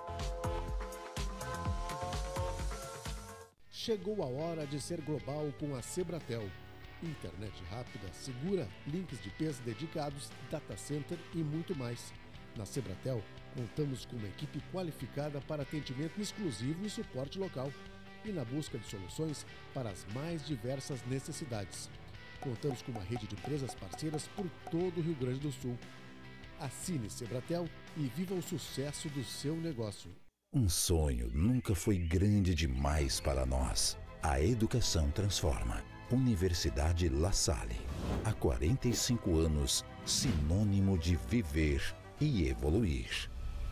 Chegou a hora de ser global com a Sebratel. Internet rápida, segura, links de peso dedicados, data center e muito mais. Na Sebratel, contamos com uma equipe qualificada para atendimento exclusivo e suporte local e na busca de soluções para as mais diversas necessidades. Contamos com uma rede de empresas parceiras por todo o Rio Grande do Sul. Assine Sebratel e viva o sucesso do seu negócio. Um sonho nunca foi grande demais para nós. A educação transforma. Universidade La Salle. Há quarenta e cinco anos, sinônimo de viver e evoluir.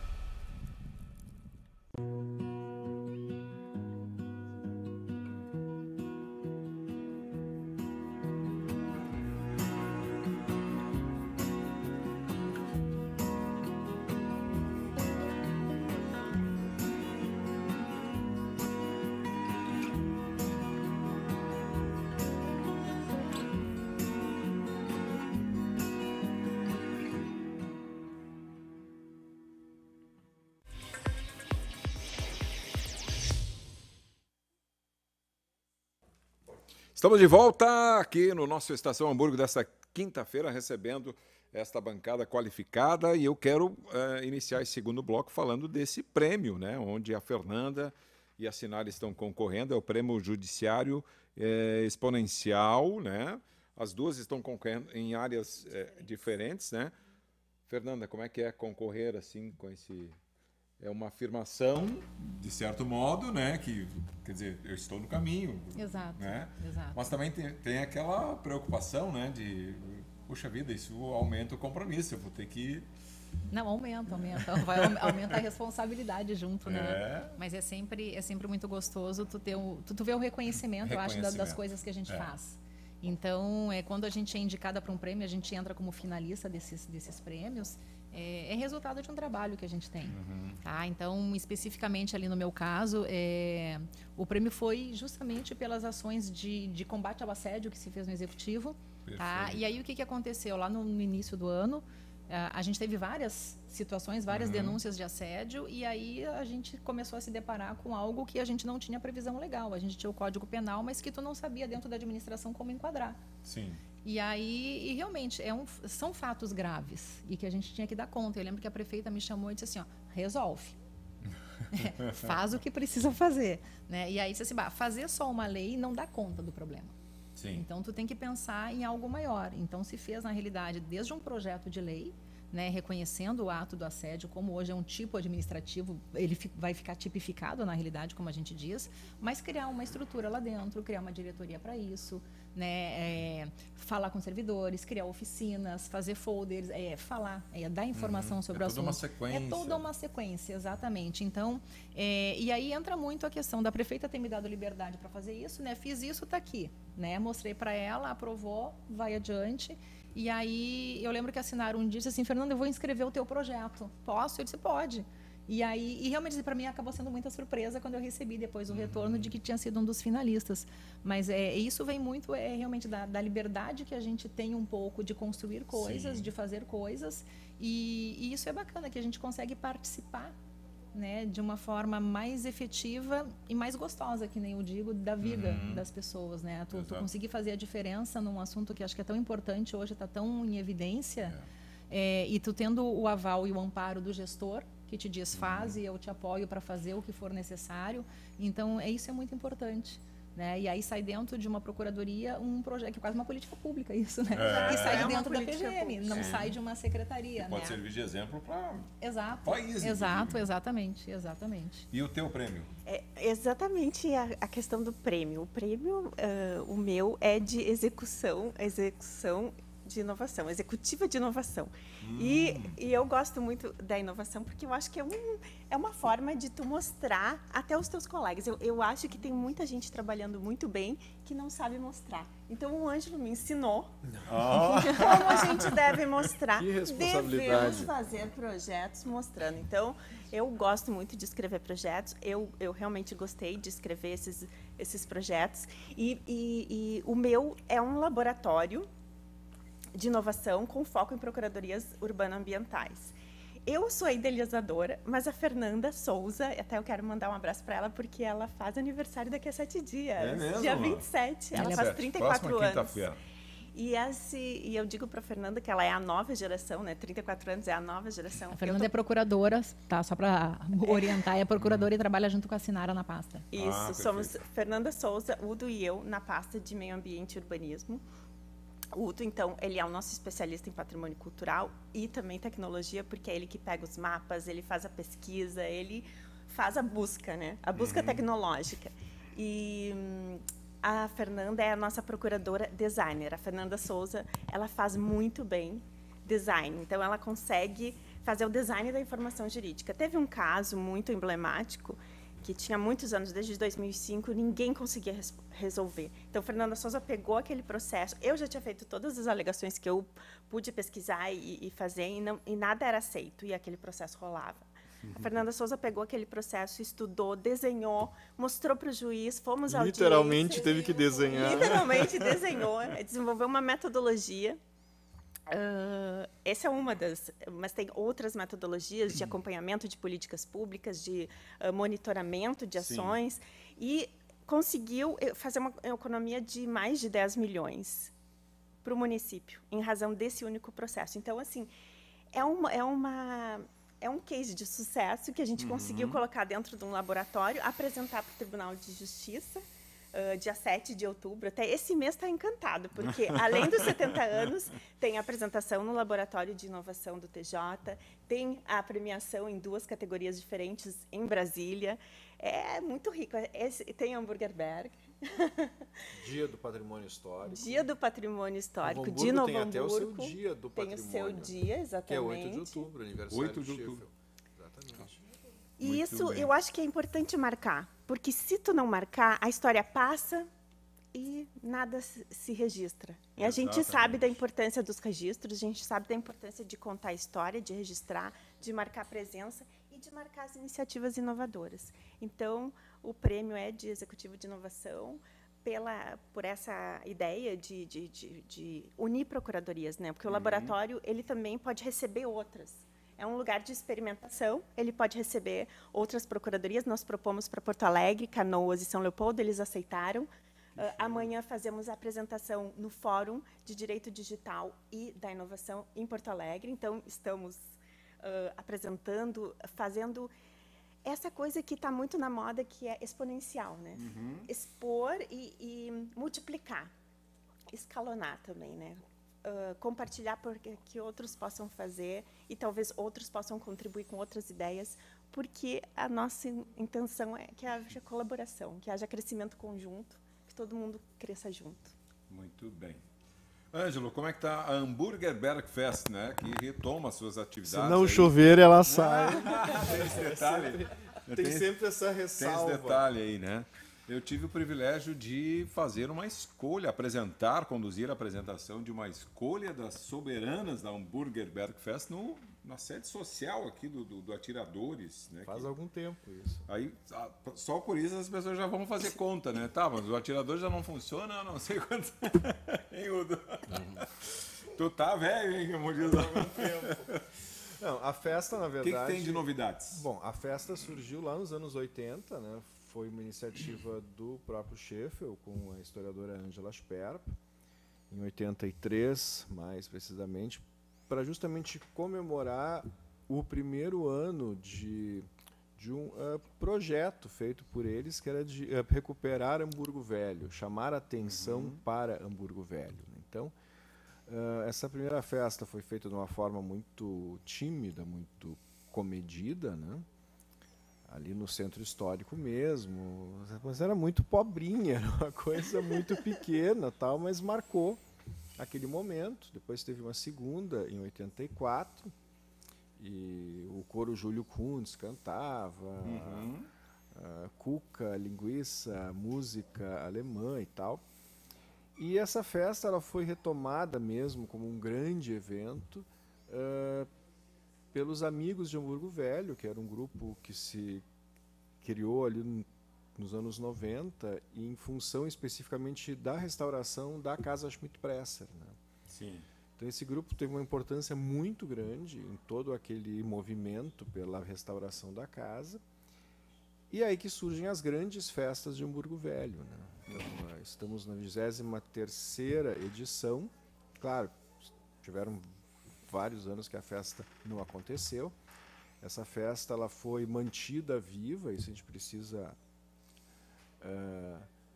Estamos de volta aqui no nosso Estação Hamburgo desta quinta-feira, recebendo esta bancada qualificada e eu quero uh, iniciar esse segundo bloco falando desse prêmio, né, onde a Fernanda e a Sinara estão concorrendo, é o prêmio judiciário eh, exponencial, né? As duas estão concorrendo em áreas eh, diferentes, né? Fernanda, como é que é concorrer assim com esse... É uma afirmação, de certo modo, né? Que, quer dizer, eu estou no caminho. Exato, né? exato. Mas também tem, tem aquela preocupação, né? De, puxa vida, isso aumenta o compromisso, eu vou ter que... Não, aumenta, aumenta. Vai, aumenta a responsabilidade junto, né? É. Mas é sempre, é sempre muito gostoso tu, ter o, tu, tu ver o reconhecimento, reconhecimento. eu acho, da, das coisas que a gente é. faz. Então, é, quando a gente é indicada para um prêmio, a gente entra como finalista desses, desses prêmios, é, é resultado de um trabalho que a gente tem. Uhum. Tá? Então, especificamente ali no meu caso, é, o prêmio foi justamente pelas ações de, de combate ao assédio que se fez no Executivo. Tá? E aí, o que, que aconteceu? Lá no, no início do ano, a gente teve várias situações, várias uhum. denúncias de assédio, e aí a gente começou a se deparar com algo que a gente não tinha previsão legal. A gente tinha o Código Penal, mas que tu não sabia dentro da administração como enquadrar. Sim. E aí, e realmente, é um, são fatos graves e que a gente tinha que dar conta. Eu lembro que a prefeita me chamou e disse assim, ó, resolve. É, faz o que precisa fazer. Né? E aí, disse assim, bah, fazer só uma lei não dá conta do problema. Sim. Então, tu tem que pensar em algo maior. Então, se fez, na realidade, desde um projeto de lei, né, reconhecendo o ato do assédio, como hoje é um tipo administrativo, ele fi, vai ficar tipificado, na realidade, como a gente diz, mas criar uma estrutura lá dentro, criar uma diretoria para isso, né, é, falar com servidores, criar oficinas, fazer folders, é, falar, é, dar informação uhum. sobre é o assunto. É toda uma sequência. É toda uma sequência, exatamente. Então, é, e aí entra muito a questão da prefeita ter me dado liberdade para fazer isso, né, fiz isso, está aqui, né, mostrei para ela, aprovou, vai adiante. E aí, eu lembro que assinaram um dia, disse assim, Fernanda, eu vou inscrever o teu projeto. Posso? Eu disse, pode. E aí, e realmente, para mim, acabou sendo muita surpresa quando eu recebi depois o retorno de que tinha sido um dos finalistas. Mas é, isso vem muito, é realmente da, da liberdade que a gente tem um pouco de construir coisas, Sim. de fazer coisas. E, e isso é bacana, que a gente consegue participar, né, de uma forma mais efetiva e mais gostosa, que nem eu digo, da vida uhum. das pessoas, né? Tu, tu conseguir fazer a diferença num assunto que acho que é tão importante hoje, está tão em evidência, é. É, e tu tendo o aval e o amparo do gestor, que te diz, faz, uhum. e eu te apoio para fazer o que for necessário. Então, é, isso é muito importante. Né? E aí sai dentro de uma procuradoria um projeto, que é quase uma política pública isso, né? É. E sai é dentro da P G M, pública. não Sim. sai de uma secretaria. Que pode né? servir de exemplo para Exato, o país. exato, inclusive. exatamente, exatamente. E o teu prêmio? É exatamente a, a questão do prêmio. O prêmio, uh, o meu, é de execução, execução de inovação, executiva de inovação. Hum. E, e eu gosto muito da inovação porque eu acho que é, um, é uma forma de tu mostrar até os teus colegas. Eu, eu acho que tem muita gente trabalhando muito bem que não sabe mostrar. Então o Ângelo me ensinou oh. como a gente deve mostrar. Que responsabilidade. Devemos fazer projetos mostrando. Então eu gosto muito de escrever projetos. Eu, eu realmente gostei de escrever esses, esses projetos. E, e, e o meu é um laboratório de inovação com foco em procuradorias urbano-ambientais. Eu sou a idealizadora, mas a Fernanda Souza, até eu quero mandar um abraço para ela, porque ela faz aniversário daqui a sete dias. É mesmo? Dia vinte e sete. Ela vinte e faz sete. trinta e quatro Próxima anos. quinta-feira. E, esse, e eu digo para a Fernanda que ela é a nova geração, né? trinta e quatro anos é a nova geração. A Fernanda tô... é procuradora, tá? Só para orientar, é procuradora e trabalha junto com a Sinara na pasta. Isso, ah, somos Fernanda Souza, Udo e eu na pasta de Meio Ambiente e Urbanismo. O Udo, então, ele é o nosso especialista em patrimônio cultural e também tecnologia, porque é ele que pega os mapas, ele faz a pesquisa, ele faz a busca, né? A busca uhum. tecnológica. E hum, a Fernanda é a nossa procuradora designer. A Fernanda Souza, ela faz muito bem design. Então, ela consegue fazer o design da informação jurídica. Teve um caso muito emblemático que tinha muitos anos, desde dois mil e cinco, ninguém conseguia res resolver. Então, Fernanda Souza pegou aquele processo. Eu já tinha feito todas as alegações que eu pude pesquisar e, e fazer, e, não, e nada era aceito, e aquele processo rolava. Uhum. A Fernanda Souza pegou aquele processo, estudou, desenhou, mostrou para o juiz, fomos ao Literalmente teve que desenhar. Literalmente desenhou, desenvolveu uma metodologia. Uh, essa é uma das, mas tem outras metodologias de acompanhamento de políticas públicas, de uh, monitoramento de ações. Sim. E conseguiu fazer uma economia de mais de dez milhões para o município, em razão desse único processo. Então, assim, é uma, é uma, é um case de sucesso que a gente uhum. conseguiu colocar dentro de um laboratório, apresentar para o Tribunal de Justiça, Uh, dia sete de outubro. Até esse mês está encantado, porque, além dos setenta anos, tem a apresentação no Laboratório de Inovação do T J, tem a premiação em duas categorias diferentes em Brasília. É muito rico. Esse, tem Hambúrguer Berg. Dia do Patrimônio Histórico. Dia do Patrimônio Histórico Novo de Novo tem Hamburgo. Até o seu dia do patrimônio. Tem o seu dia, exatamente. Que é oito de outubro, aniversário oito de outubro. Exatamente. E Muito isso bem. Eu acho que é importante marcar, porque se tu não marcar, a história passa e nada se, se registra. E a gente Exatamente. sabe da importância dos registros, a gente sabe da importância de contar a história, de registrar, de marcar presença e de marcar as iniciativas inovadoras. Então, o prêmio é de Executivo de Inovação pela, por essa ideia de, de, de, de unir procuradorias, né? Porque o laboratório ele também pode receber outras. É um lugar de experimentação, ele pode receber outras procuradorias. Nós propomos para Porto Alegre, Canoas e São Leopoldo, eles aceitaram. Uh, amanhã fazemos a apresentação no Fórum de Direito Digital e da Inovação em Porto Alegre. Então, estamos uh, apresentando, fazendo essa coisa que está muito na moda, que é exponencial, né? Uhum. Expor e, e multiplicar, escalonar também, né? Uh, compartilhar para que outros possam fazer e talvez outros possam contribuir com outras ideias, porque a nossa intenção é que haja colaboração, que haja crescimento conjunto, que todo mundo cresça junto. Muito bem. Ângelo, como é que está a Hambúrguer Berg Fest, né? Que retoma suas atividades. Se não aí. chover, ela sai. Tem esse detalhe. Tem, tem sempre essa ressalva. Tem esse detalhe aí, né? Eu tive o privilégio de fazer uma escolha, apresentar, conduzir a apresentação de uma escolha das soberanas da Hambúrguer Berg Fest no, na sede social aqui do, do, do Atiradores. Né, Faz que, algum tempo isso. Aí, só por isso as pessoas já vão fazer conta, né? Tá, mas o Atirador já não funciona há não sei quanto hein, Udo? Uhum. Tu tá velho, hein, como diz há algum tempo. Não, a festa, na verdade... O que, que tem de novidades? Bom, a festa surgiu lá nos anos oitenta, né? Foi uma iniciativa do próprio Scheffel, com a historiadora Angela Sperp, em oitenta e três, mais precisamente, para justamente comemorar o primeiro ano de, de um uh, projeto feito por eles, que era de uh, recuperar Hamburgo Velho, chamar a atenção uhum. para Hamburgo Velho. Então, uh, essa primeira festa foi feita de uma forma muito tímida, muito comedida, né? Ali no centro histórico mesmo, mas era muito pobrinha, era uma coisa muito pequena, tal, mas marcou aquele momento. Depois teve uma segunda, em oitenta e quatro, e o coro Júlio Kuntz cantava, uhum. uh, cuca, linguiça, música alemã e tal. E essa festa ela foi retomada mesmo como um grande evento, uh, pelos Amigos de Hamburgo Velho, que era um grupo que se criou ali nos anos noventa, em função especificamente da restauração da Casa Schmidt-Presser. Né? Sim. Então esse grupo teve uma importância muito grande em todo aquele movimento pela restauração da casa. E é aí que surgem as grandes festas de Hamburgo Velho. Né? Então, estamos na vigésima terceira edição. Claro, tiveram vários anos que a festa não aconteceu. Essa festa ela foi mantida viva, isso a gente precisa uh,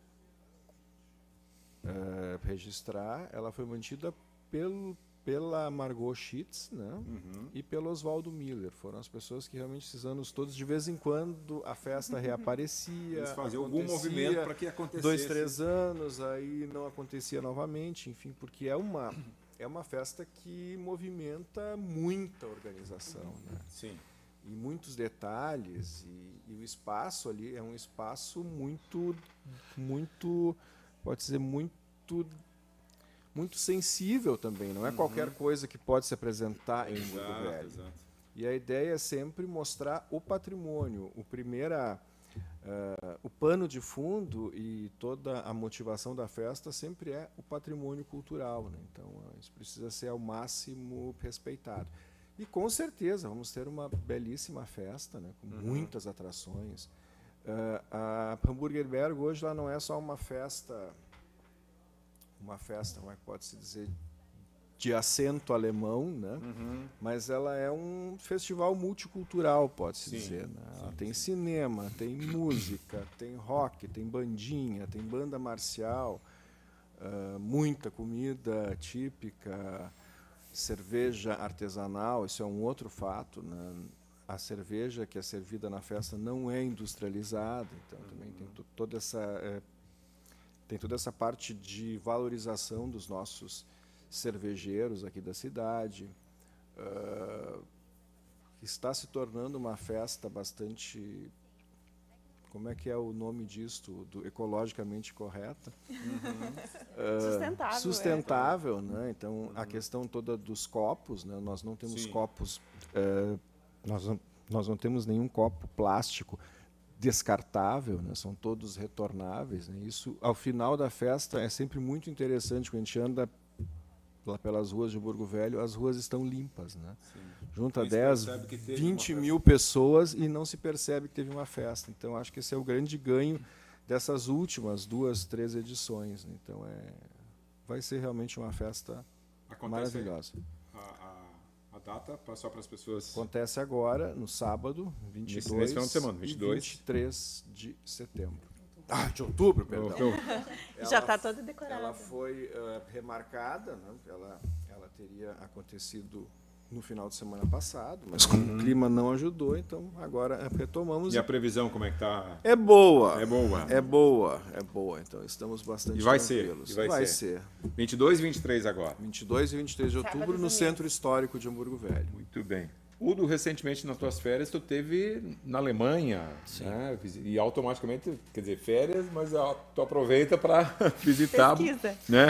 uh, registrar. Ela foi mantida pelo, pela Margot Schitz, né? Uhum. E pelo Oswaldo Miller. Foram as pessoas que realmente esses anos todos, de vez em quando, a festa reaparecia. Eles faziam algum movimento para que acontecesse. Dois, três anos, aí não acontecia novamente, enfim, porque é uma... É uma festa que movimenta muita organização, né? Sim. E muitos detalhes, e, e o espaço ali é um espaço muito, muito, pode dizer, muito, muito sensível também. Não é uhum. qualquer coisa que pode se apresentar em Hamburgo Velho. Exato. E a ideia é sempre mostrar o patrimônio, o primeira... Uh, o pano de fundo e toda a motivação da festa sempre é o patrimônio cultural, né? Então uh, isso precisa ser ao máximo respeitado. E com certeza vamos ter uma belíssima festa, né? Com uhum. muitas atrações. Uh, a Hamburger Berg hoje lá não é só uma festa, uma festa, como é que pode-se dizer, de acento alemão, né? Uhum. Mas ela é um festival multicultural, pode-se dizer. Né? Ela sim, tem sim. cinema, tem música, tem rock, tem bandinha, tem banda marcial, uh, muita comida típica, cerveja artesanal, isso é um outro fato. Né? A cerveja que é servida na festa não é industrializada, então uhum. também tem toda essa, é, tem toda essa parte de valorização dos nossos cervejeiros aqui da cidade. Uh, está se tornando uma festa bastante como é que é o nome disto, do ecologicamente correta? Uhum. Uh, sustentável. Sustentável, é. né? Então, uhum. a questão toda dos copos, né? Nós não temos Sim. copos, uh, nós, não, nós não temos nenhum copo plástico descartável, né? São todos retornáveis. Né? Isso, ao final da festa, é sempre muito interessante, quando a gente anda lá pelas ruas de Hamburgo Velho, as ruas estão limpas, né? Junta dez, vinte mil pessoas e não se percebe que teve uma festa. Então, acho que esse é o grande ganho dessas últimas duas, três edições. Né? Então, é, vai ser realmente uma festa Acontece maravilhosa. A, a, a data, só para as pessoas... Acontece agora, no sábado, vinte e dois nesse final de semana, vinte e dois. e vinte e três de setembro. Ah, de outubro, perdão. Já está toda decorada. Ela foi uh, remarcada, né? ela, ela teria acontecido no final de semana passado, mas como uhum. o clima não ajudou, então agora retomamos. E a previsão como é que está? É boa. É boa. É boa, é boa. Então estamos bastante e vai tranquilos. Ser, e vai, vai ser. ser. vinte e dois e vinte e três agora. vinte e dois e vinte e três de outubro Sábado no Centro Histórico de Hamburgo Velho. Muito bem. Udo, recentemente nas tuas férias, tu teve na Alemanha, né? E automaticamente, quer dizer, férias, mas tu aproveita para visitar, né?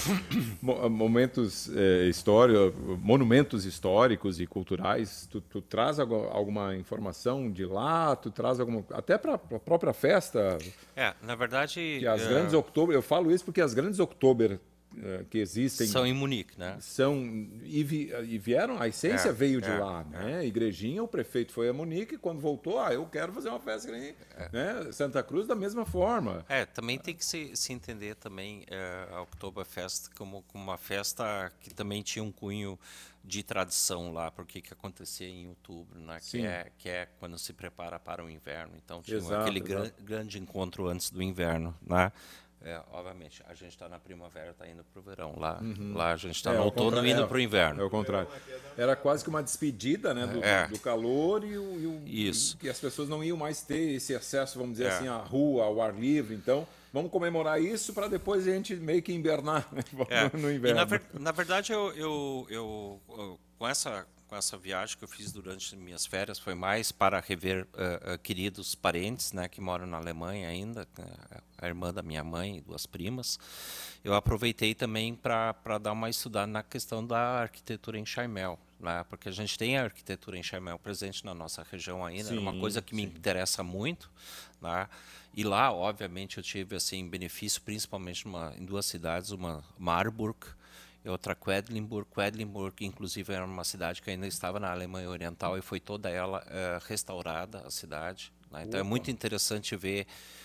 Momentos é, históricos, monumentos históricos e culturais. Tu, tu traz alguma informação de lá? Tu traz alguma, até para a própria festa? É, na verdade, que as é... grandes outubro, eu falo isso porque as grandes outubro que existem são em Munique, né? São e, vi, e vieram, a essência é, veio de é, lá, né? É. Igrejinha, o prefeito foi a Munique, quando voltou, ah, eu quero fazer uma festa ali, é. né? Santa Cruz da mesma forma. É, também tem que se, se entender também é, a Oktoberfest como, como uma festa que também tinha um cunho de tradição lá, porque que acontecia em outubro, né? Que é, que é quando se prepara para o inverno. Então tinha exato, aquele exato. Gran, grande encontro antes do inverno, né? É, obviamente, a gente está na primavera, está indo para o verão. Lá, uhum. lá a gente está é, no outono indo para o inverno. É o contrário. Era quase que uma despedida, né, do, é. do calor e, o, e, o, Isso. e as pessoas não iam mais ter esse acesso, vamos dizer é. assim, à rua, ao ar livre. Então, vamos comemorar isso para depois a gente meio que invernar é. no inverno. E na, ver, na verdade, eu, eu, eu, eu com essa... com essa viagem que eu fiz durante minhas férias, foi mais para rever uh, uh, queridos parentes, né, que moram na Alemanha ainda, a irmã da minha mãe e duas primas. Eu aproveitei também para para dar uma estudada na questão da arquitetura em Chaimel, né, porque a gente tem a arquitetura em Chaimel presente na nossa região ainda, sim, é uma coisa que sim. me interessa muito, né, e lá, obviamente, eu tive assim benefício, principalmente numa, em duas cidades, uma Marburg, e outra Quedlinburg. Quedlinburg, inclusive, era uma cidade que ainda estava na Alemanha Oriental e foi toda ela uh, restaurada, a cidade. Né? Então, Opa. é muito interessante ver,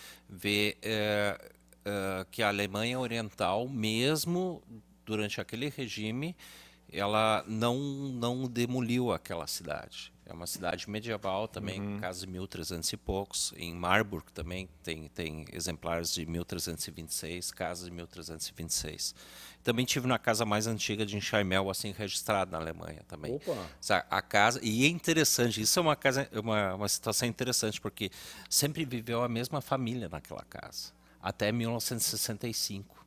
ver uh, uh, que a Alemanha Oriental, mesmo durante aquele regime, ela não, não demoliu aquela cidade. É uma cidade medieval também, uhum. casa de mil e trezentos e poucos. Em Marburg também tem, tem exemplares de mil trezentos e vinte e seis, casas de mil trezentos e vinte e seis. Também tive na casa mais antiga de Chaimel, assim, registrada na Alemanha também. Opa. A casa, e é interessante, isso é uma, casa, uma, uma situação interessante, porque sempre viveu a mesma família naquela casa, até mil novecentos e sessenta e cinco.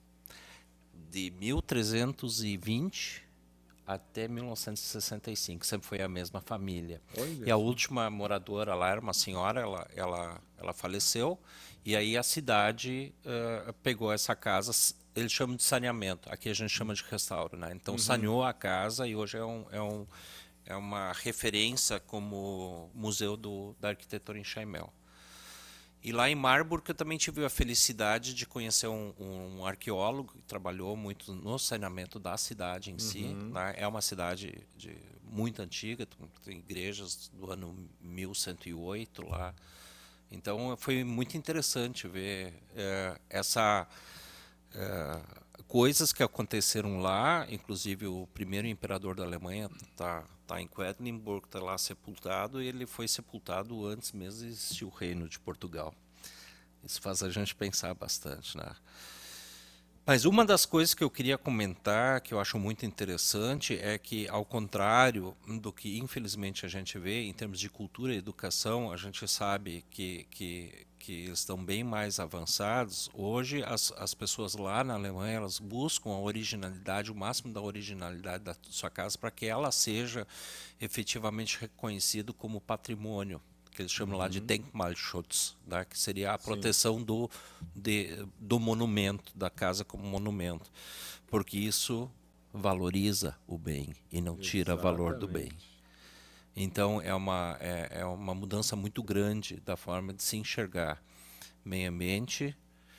De mil trezentos e vinte até mil novecentos e sessenta e cinco, sempre foi a mesma família. Olha. E a última moradora lá era uma senhora, ela, ela, ela faleceu, e aí a cidade uh, pegou essa casa, eles chamam de saneamento, aqui a gente chama de restauro, né? Então uhum. saneou a casa e hoje é, um, é, um, é uma referência como museu do, da arquitetura em Chaimel. E lá em Marburg eu também tive a felicidade de conhecer um, um arqueólogo que trabalhou muito no saneamento da cidade em si. Uhum. Né? É uma cidade de, muito antiga, tem igrejas do ano mil cento e oito lá. Então foi muito interessante ver é, essa é, coisas que aconteceram lá. Inclusive o primeiro imperador da Alemanha está tá em Quedlinburg, está lá sepultado, e ele foi sepultado antes mesmo de existir o reino de Portugal. Isso faz a gente pensar bastante, né? Mas uma das coisas que eu queria comentar, que eu acho muito interessante, é que, ao contrário do que infelizmente a gente vê em termos de cultura e educação, a gente sabe que, que, que estão bem mais avançados. Hoje as, as pessoas lá na Alemanha, elas buscam a originalidade, o máximo da originalidade da sua casa, para que ela seja efetivamente reconhecida como patrimônio que eles chamam uhum. lá de Denkmalschutz, né? Que seria a proteção do, de, do monumento, da casa como monumento, porque isso valoriza o bem e não tira Exatamente. valor do bem. Então é uma, é, é uma mudança muito grande da forma de se enxergar meio ambiente,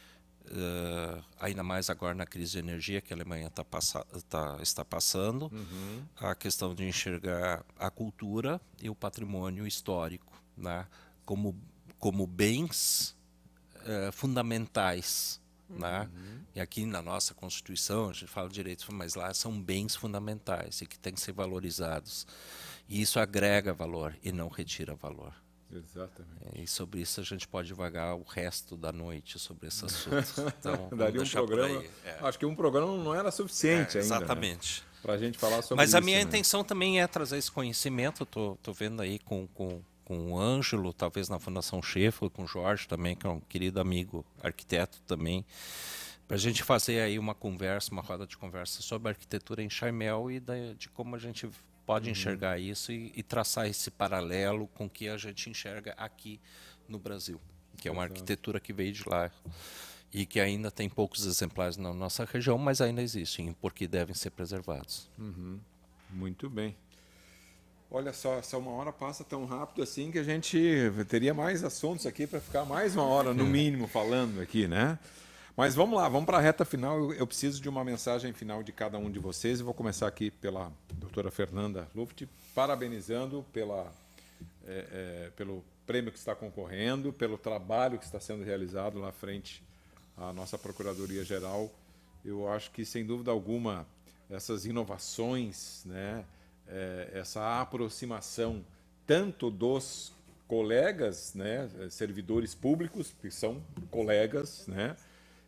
Uh, ainda mais agora na crise de energia que a Alemanha tá passa, tá, está passando, uhum. a questão de enxergar a cultura e o patrimônio histórico, né, como, como bens uh, fundamentais. Uhum. Né? E aqui na nossa Constituição a gente fala de direitos, mas lá são bens fundamentais e que têm que ser valorizados. E isso agrega valor e não retira valor. Exatamente. E sobre isso a gente pode divagar o resto da noite sobre esse assunto. Então, daria um programa. É. Acho que um programa não era suficiente é, ainda. Exatamente. Né? Para a gente falar sobre Mas isso. Mas a minha né? intenção também é trazer esse conhecimento. Estou vendo aí com, com, com o Ângelo, talvez na Fundação Schaeffler, com o Jorge também, que é um querido amigo arquiteto também, para a gente fazer aí uma conversa, uma roda de conversa sobre a arquitetura em Chaimel e da, de como a gente pode enxergar uhum. isso e, e traçar esse paralelo com o que a gente enxerga aqui no Brasil, que é uma Exato. arquitetura que veio de lá e que ainda tem poucos exemplares na nossa região, mas ainda existem, porque devem ser preservados. Uhum. Muito bem. Olha só, essa uma hora passa tão rápido assim que a gente teria mais assuntos aqui para ficar mais uma hora, no mínimo, falando aqui, né? Mas vamos lá, vamos para a reta final. Eu, eu preciso de uma mensagem final de cada um de vocês. Eu vou começar aqui pela doutora Fernanda Luft, parabenizando pela, é, é, pelo prêmio que está concorrendo, pelo trabalho que está sendo realizado lá frente à nossa Procuradoria-Geral. Eu acho que, sem dúvida alguma, essas inovações, né, é, essa aproximação tanto dos colegas, né, servidores públicos, que são colegas, né,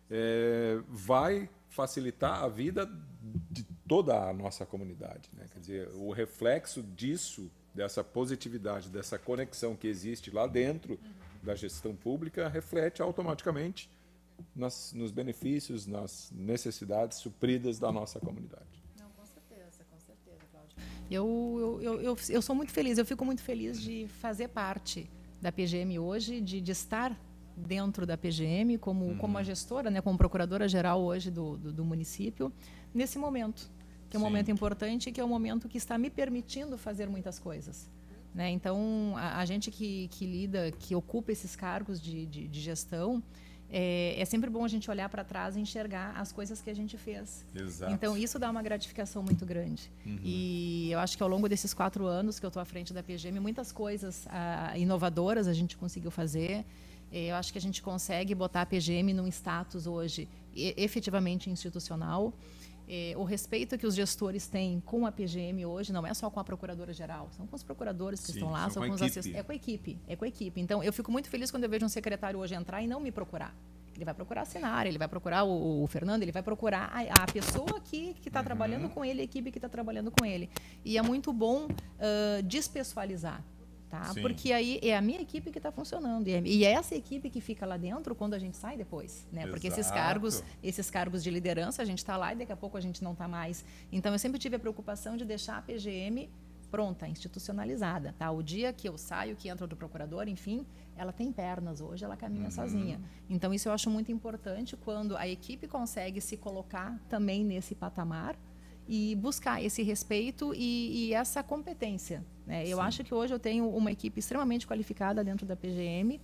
É, vai facilitar a vida de toda a nossa comunidade, né? Quer dizer, o reflexo disso, dessa positividade, dessa conexão que existe lá dentro da gestão pública, reflete automaticamente nas, nos benefícios, nas necessidades supridas da nossa comunidade. Não, com certeza, com certeza, Cláudio. Eu, eu, eu, eu sou muito feliz, eu fico muito feliz de fazer parte da P G M hoje, de, de estar dentro da P G M, como, uhum. como a gestora, né, como procuradora-geral hoje do, do, do município, nesse momento, que é um Sim. momento importante, que é um momento que está me permitindo fazer muitas coisas. Né? Então, a, a gente que, que lida, que ocupa esses cargos de, de, de gestão, é, é sempre bom a gente olhar para trás e enxergar as coisas que a gente fez. Exato. Então, isso dá uma gratificação muito grande. Uhum. E eu acho que ao longo desses quatro anos que eu estou à frente da P G M, muitas coisas ah, inovadoras a gente conseguiu fazer. Eu acho que a gente consegue botar a P G M num status hoje efetivamente institucional. O respeito que os gestores têm com a P G M hoje não é só com a procuradora-geral, são com os procuradores que Sim, estão lá, são, são com os assessores. É com a equipe, é com a equipe. Então, eu fico muito feliz quando eu vejo um secretário hoje entrar e não me procurar. Ele vai procurar assinar, ele vai procurar o, o Fernando, ele vai procurar a, a pessoa que está uhum. trabalhando com ele, a equipe que está trabalhando com ele. E é muito bom uh, despessoalizar. Tá? Porque aí é a minha equipe que está funcionando. E é essa equipe que fica lá dentro quando a gente sai depois. Né? Porque esses cargos, esses cargos de liderança, a gente está lá e daqui a pouco a gente não está mais. Então, eu sempre tive a preocupação de deixar a P G M pronta, institucionalizada. Tá? O dia que eu saio, que entra do procurador, enfim, ela tem pernas hoje, ela caminha uhum. sozinha. Então, isso eu acho muito importante quando a equipe consegue se colocar também nesse patamar e buscar esse respeito e, e essa competência. Né? Eu acho que hoje eu tenho uma equipe extremamente qualificada dentro da P G M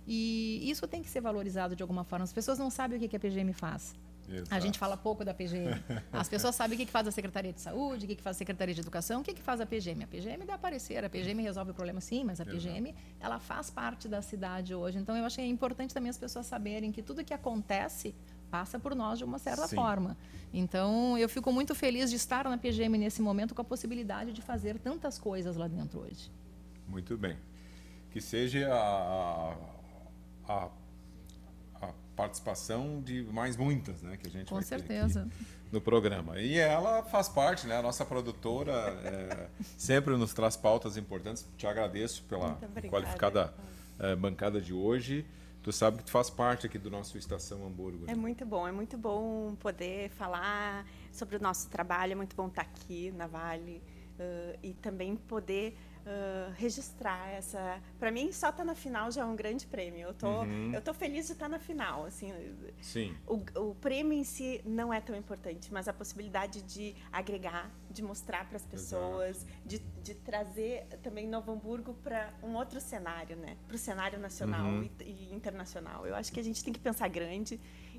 e isso tem que ser valorizado de alguma forma. As pessoas não sabem o que a P G M faz. Exato. A gente fala pouco da P G M. As pessoas sabem o que faz a Secretaria de Saúde, o que faz a Secretaria de Educação, o que faz a P G M. A P G M dá parecer, a P G M resolve o problema sim, mas a Exato. P G M ela faz parte da cidade hoje. Então, eu acho que é importante também as pessoas saberem que tudo que acontece passa por nós de uma certa Sim. forma. Então, eu fico muito feliz de estar na P G M nesse momento com a possibilidade de fazer tantas coisas lá dentro hoje. Muito bem. Que seja a, a, a participação de mais muitas, né, que a gente com vai certeza. ter aqui no programa. E ela faz parte, né, a nossa produtora é, sempre nos traz pautas importantes. Te agradeço pela qualificada é, bancada de hoje. Tu sabe que tu faz parte aqui do nosso Estação Hamburgo. Né? É muito bom, é muito bom poder falar sobre o nosso trabalho, é muito bom estar aqui na Vale, uh, e também poder uh, registrar essa... Para mim, só estar na final já é um grande prêmio. Eu tô, uhum. eu tô feliz de estar na final. Assim, Sim. O, o prêmio em si não é tão importante, mas a possibilidade de agregar, de mostrar para as pessoas, de, de trazer também Novo Hamburgo para um outro cenário, né? Para o cenário nacional uhum. e, e internacional. Eu acho que a gente tem que pensar grande.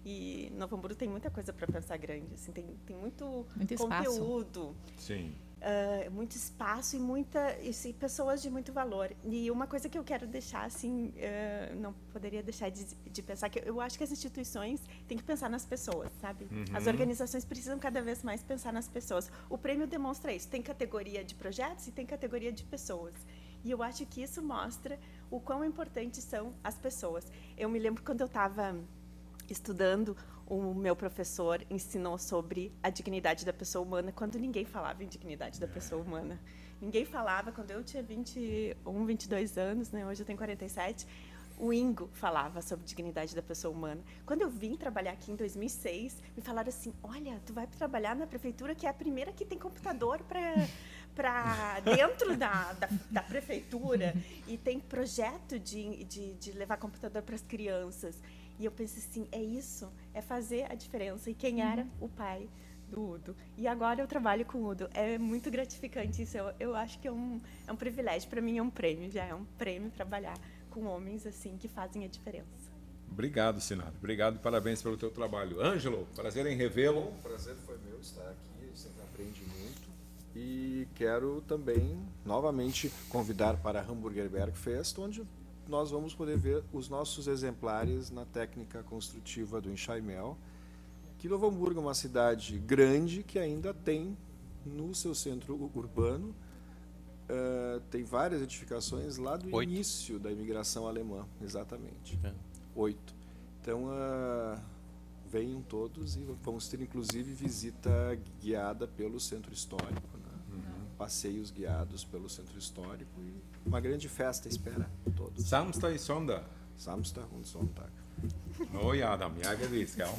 E Novo Hamburgo tem muita coisa para pensar grande, assim, tem, tem muito, muito conteúdo, Sim. Uh, muito espaço e muita e pessoas de muito valor. E uma coisa que eu quero deixar, assim, uh, não poderia deixar de, de pensar, que eu acho que as instituições têm que pensar nas pessoas, sabe? Uhum. As organizações precisam cada vez mais pensar nas pessoas. O prêmio demonstra isso, tem categoria de projetos e tem categoria de pessoas. E eu acho que isso mostra o quão importantes são as pessoas. Eu me lembro quando eu estava estudando, o meu professor ensinou sobre a dignidade da pessoa humana quando ninguém falava em dignidade da pessoa humana. Ninguém falava, quando eu tinha vinte e um, vinte e dois anos, né? Hoje eu tenho quarenta e sete, o Ingo falava sobre dignidade da pessoa humana. Quando eu vim trabalhar aqui em dois mil e seis, me falaram assim, olha, tu vai trabalhar na prefeitura que é a primeira que tem computador para para dentro da, da, da prefeitura e tem projeto de, de, de levar computador para as crianças. E eu pensei assim, é isso, é fazer a diferença. E quem era? O pai do Udo. E agora eu trabalho com o Udo. É muito gratificante isso. Eu, eu acho que é um, é um privilégio. Para mim é um prêmio, já é um prêmio trabalhar com homens assim que fazem a diferença. Obrigado, Sinara. Obrigado e parabéns pelo teu trabalho. Ângelo, prazer em revê-lo. O prazer foi meu estar aqui, eu sempre aprende muito. E quero também, novamente, convidar para a Hamburger Berg Fest, onde nós vamos poder ver os nossos exemplares na técnica construtiva do enxaimel, que Novo Hamburgo é uma cidade grande que ainda tem no seu centro urbano, uh, tem várias edificações lá do Oito. início da imigração alemã, exatamente. É. Oito. Então, uh, venham todos e vamos ter, inclusive, visita guiada pelo centro histórico, né? Uhum. Passeios guiados pelo centro histórico e uma grande festa espera todos. Samstag e Sonntag. Samstag und Sonntag. Oh ja, da mir gewiss, gell?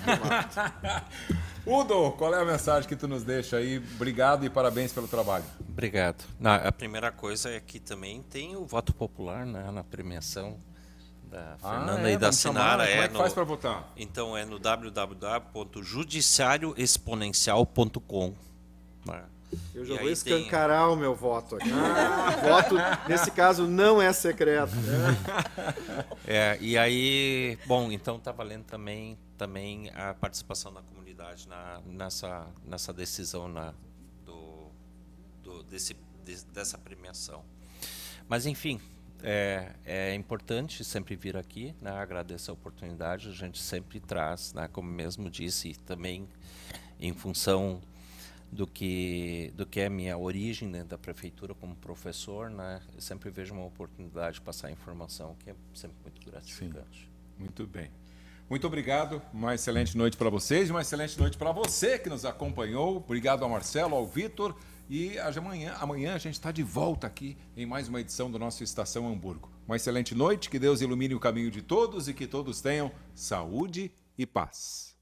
Udo, qual é a mensagem que tu nos deixa aí? Obrigado e parabéns pelo trabalho. Obrigado. Na, a primeira coisa é que também tem o voto popular, né, na premiação da Fernanda ah, é, e da Sinara. Como é, é que no, faz para votar? Então é no w w w ponto judiciário exponencial ponto com. Né? Eu já e vou escancarar tem... o meu voto aqui. Ah, voto, nesse caso, não é secreto. É, e aí, bom, então está valendo também, também a participação da comunidade na, nessa, nessa decisão na, do, do, desse, de, dessa premiação. Mas, enfim, é, é importante sempre vir aqui, né, agradecer a oportunidade, a gente sempre traz, né, como mesmo disse, também em função do que do que é a minha origem, né, da prefeitura como professor, né, eu sempre vejo uma oportunidade de passar informação que é sempre muito gratificante. Sim, muito bem. Muito obrigado, uma excelente noite para vocês, uma excelente noite para você que nos acompanhou. Obrigado ao Marcelo, ao Vitor e amanhã, amanhã a gente está de volta aqui em mais uma edição do nosso Estação Hamburgo. Uma excelente noite, que Deus ilumine o caminho de todos e que todos tenham saúde e paz.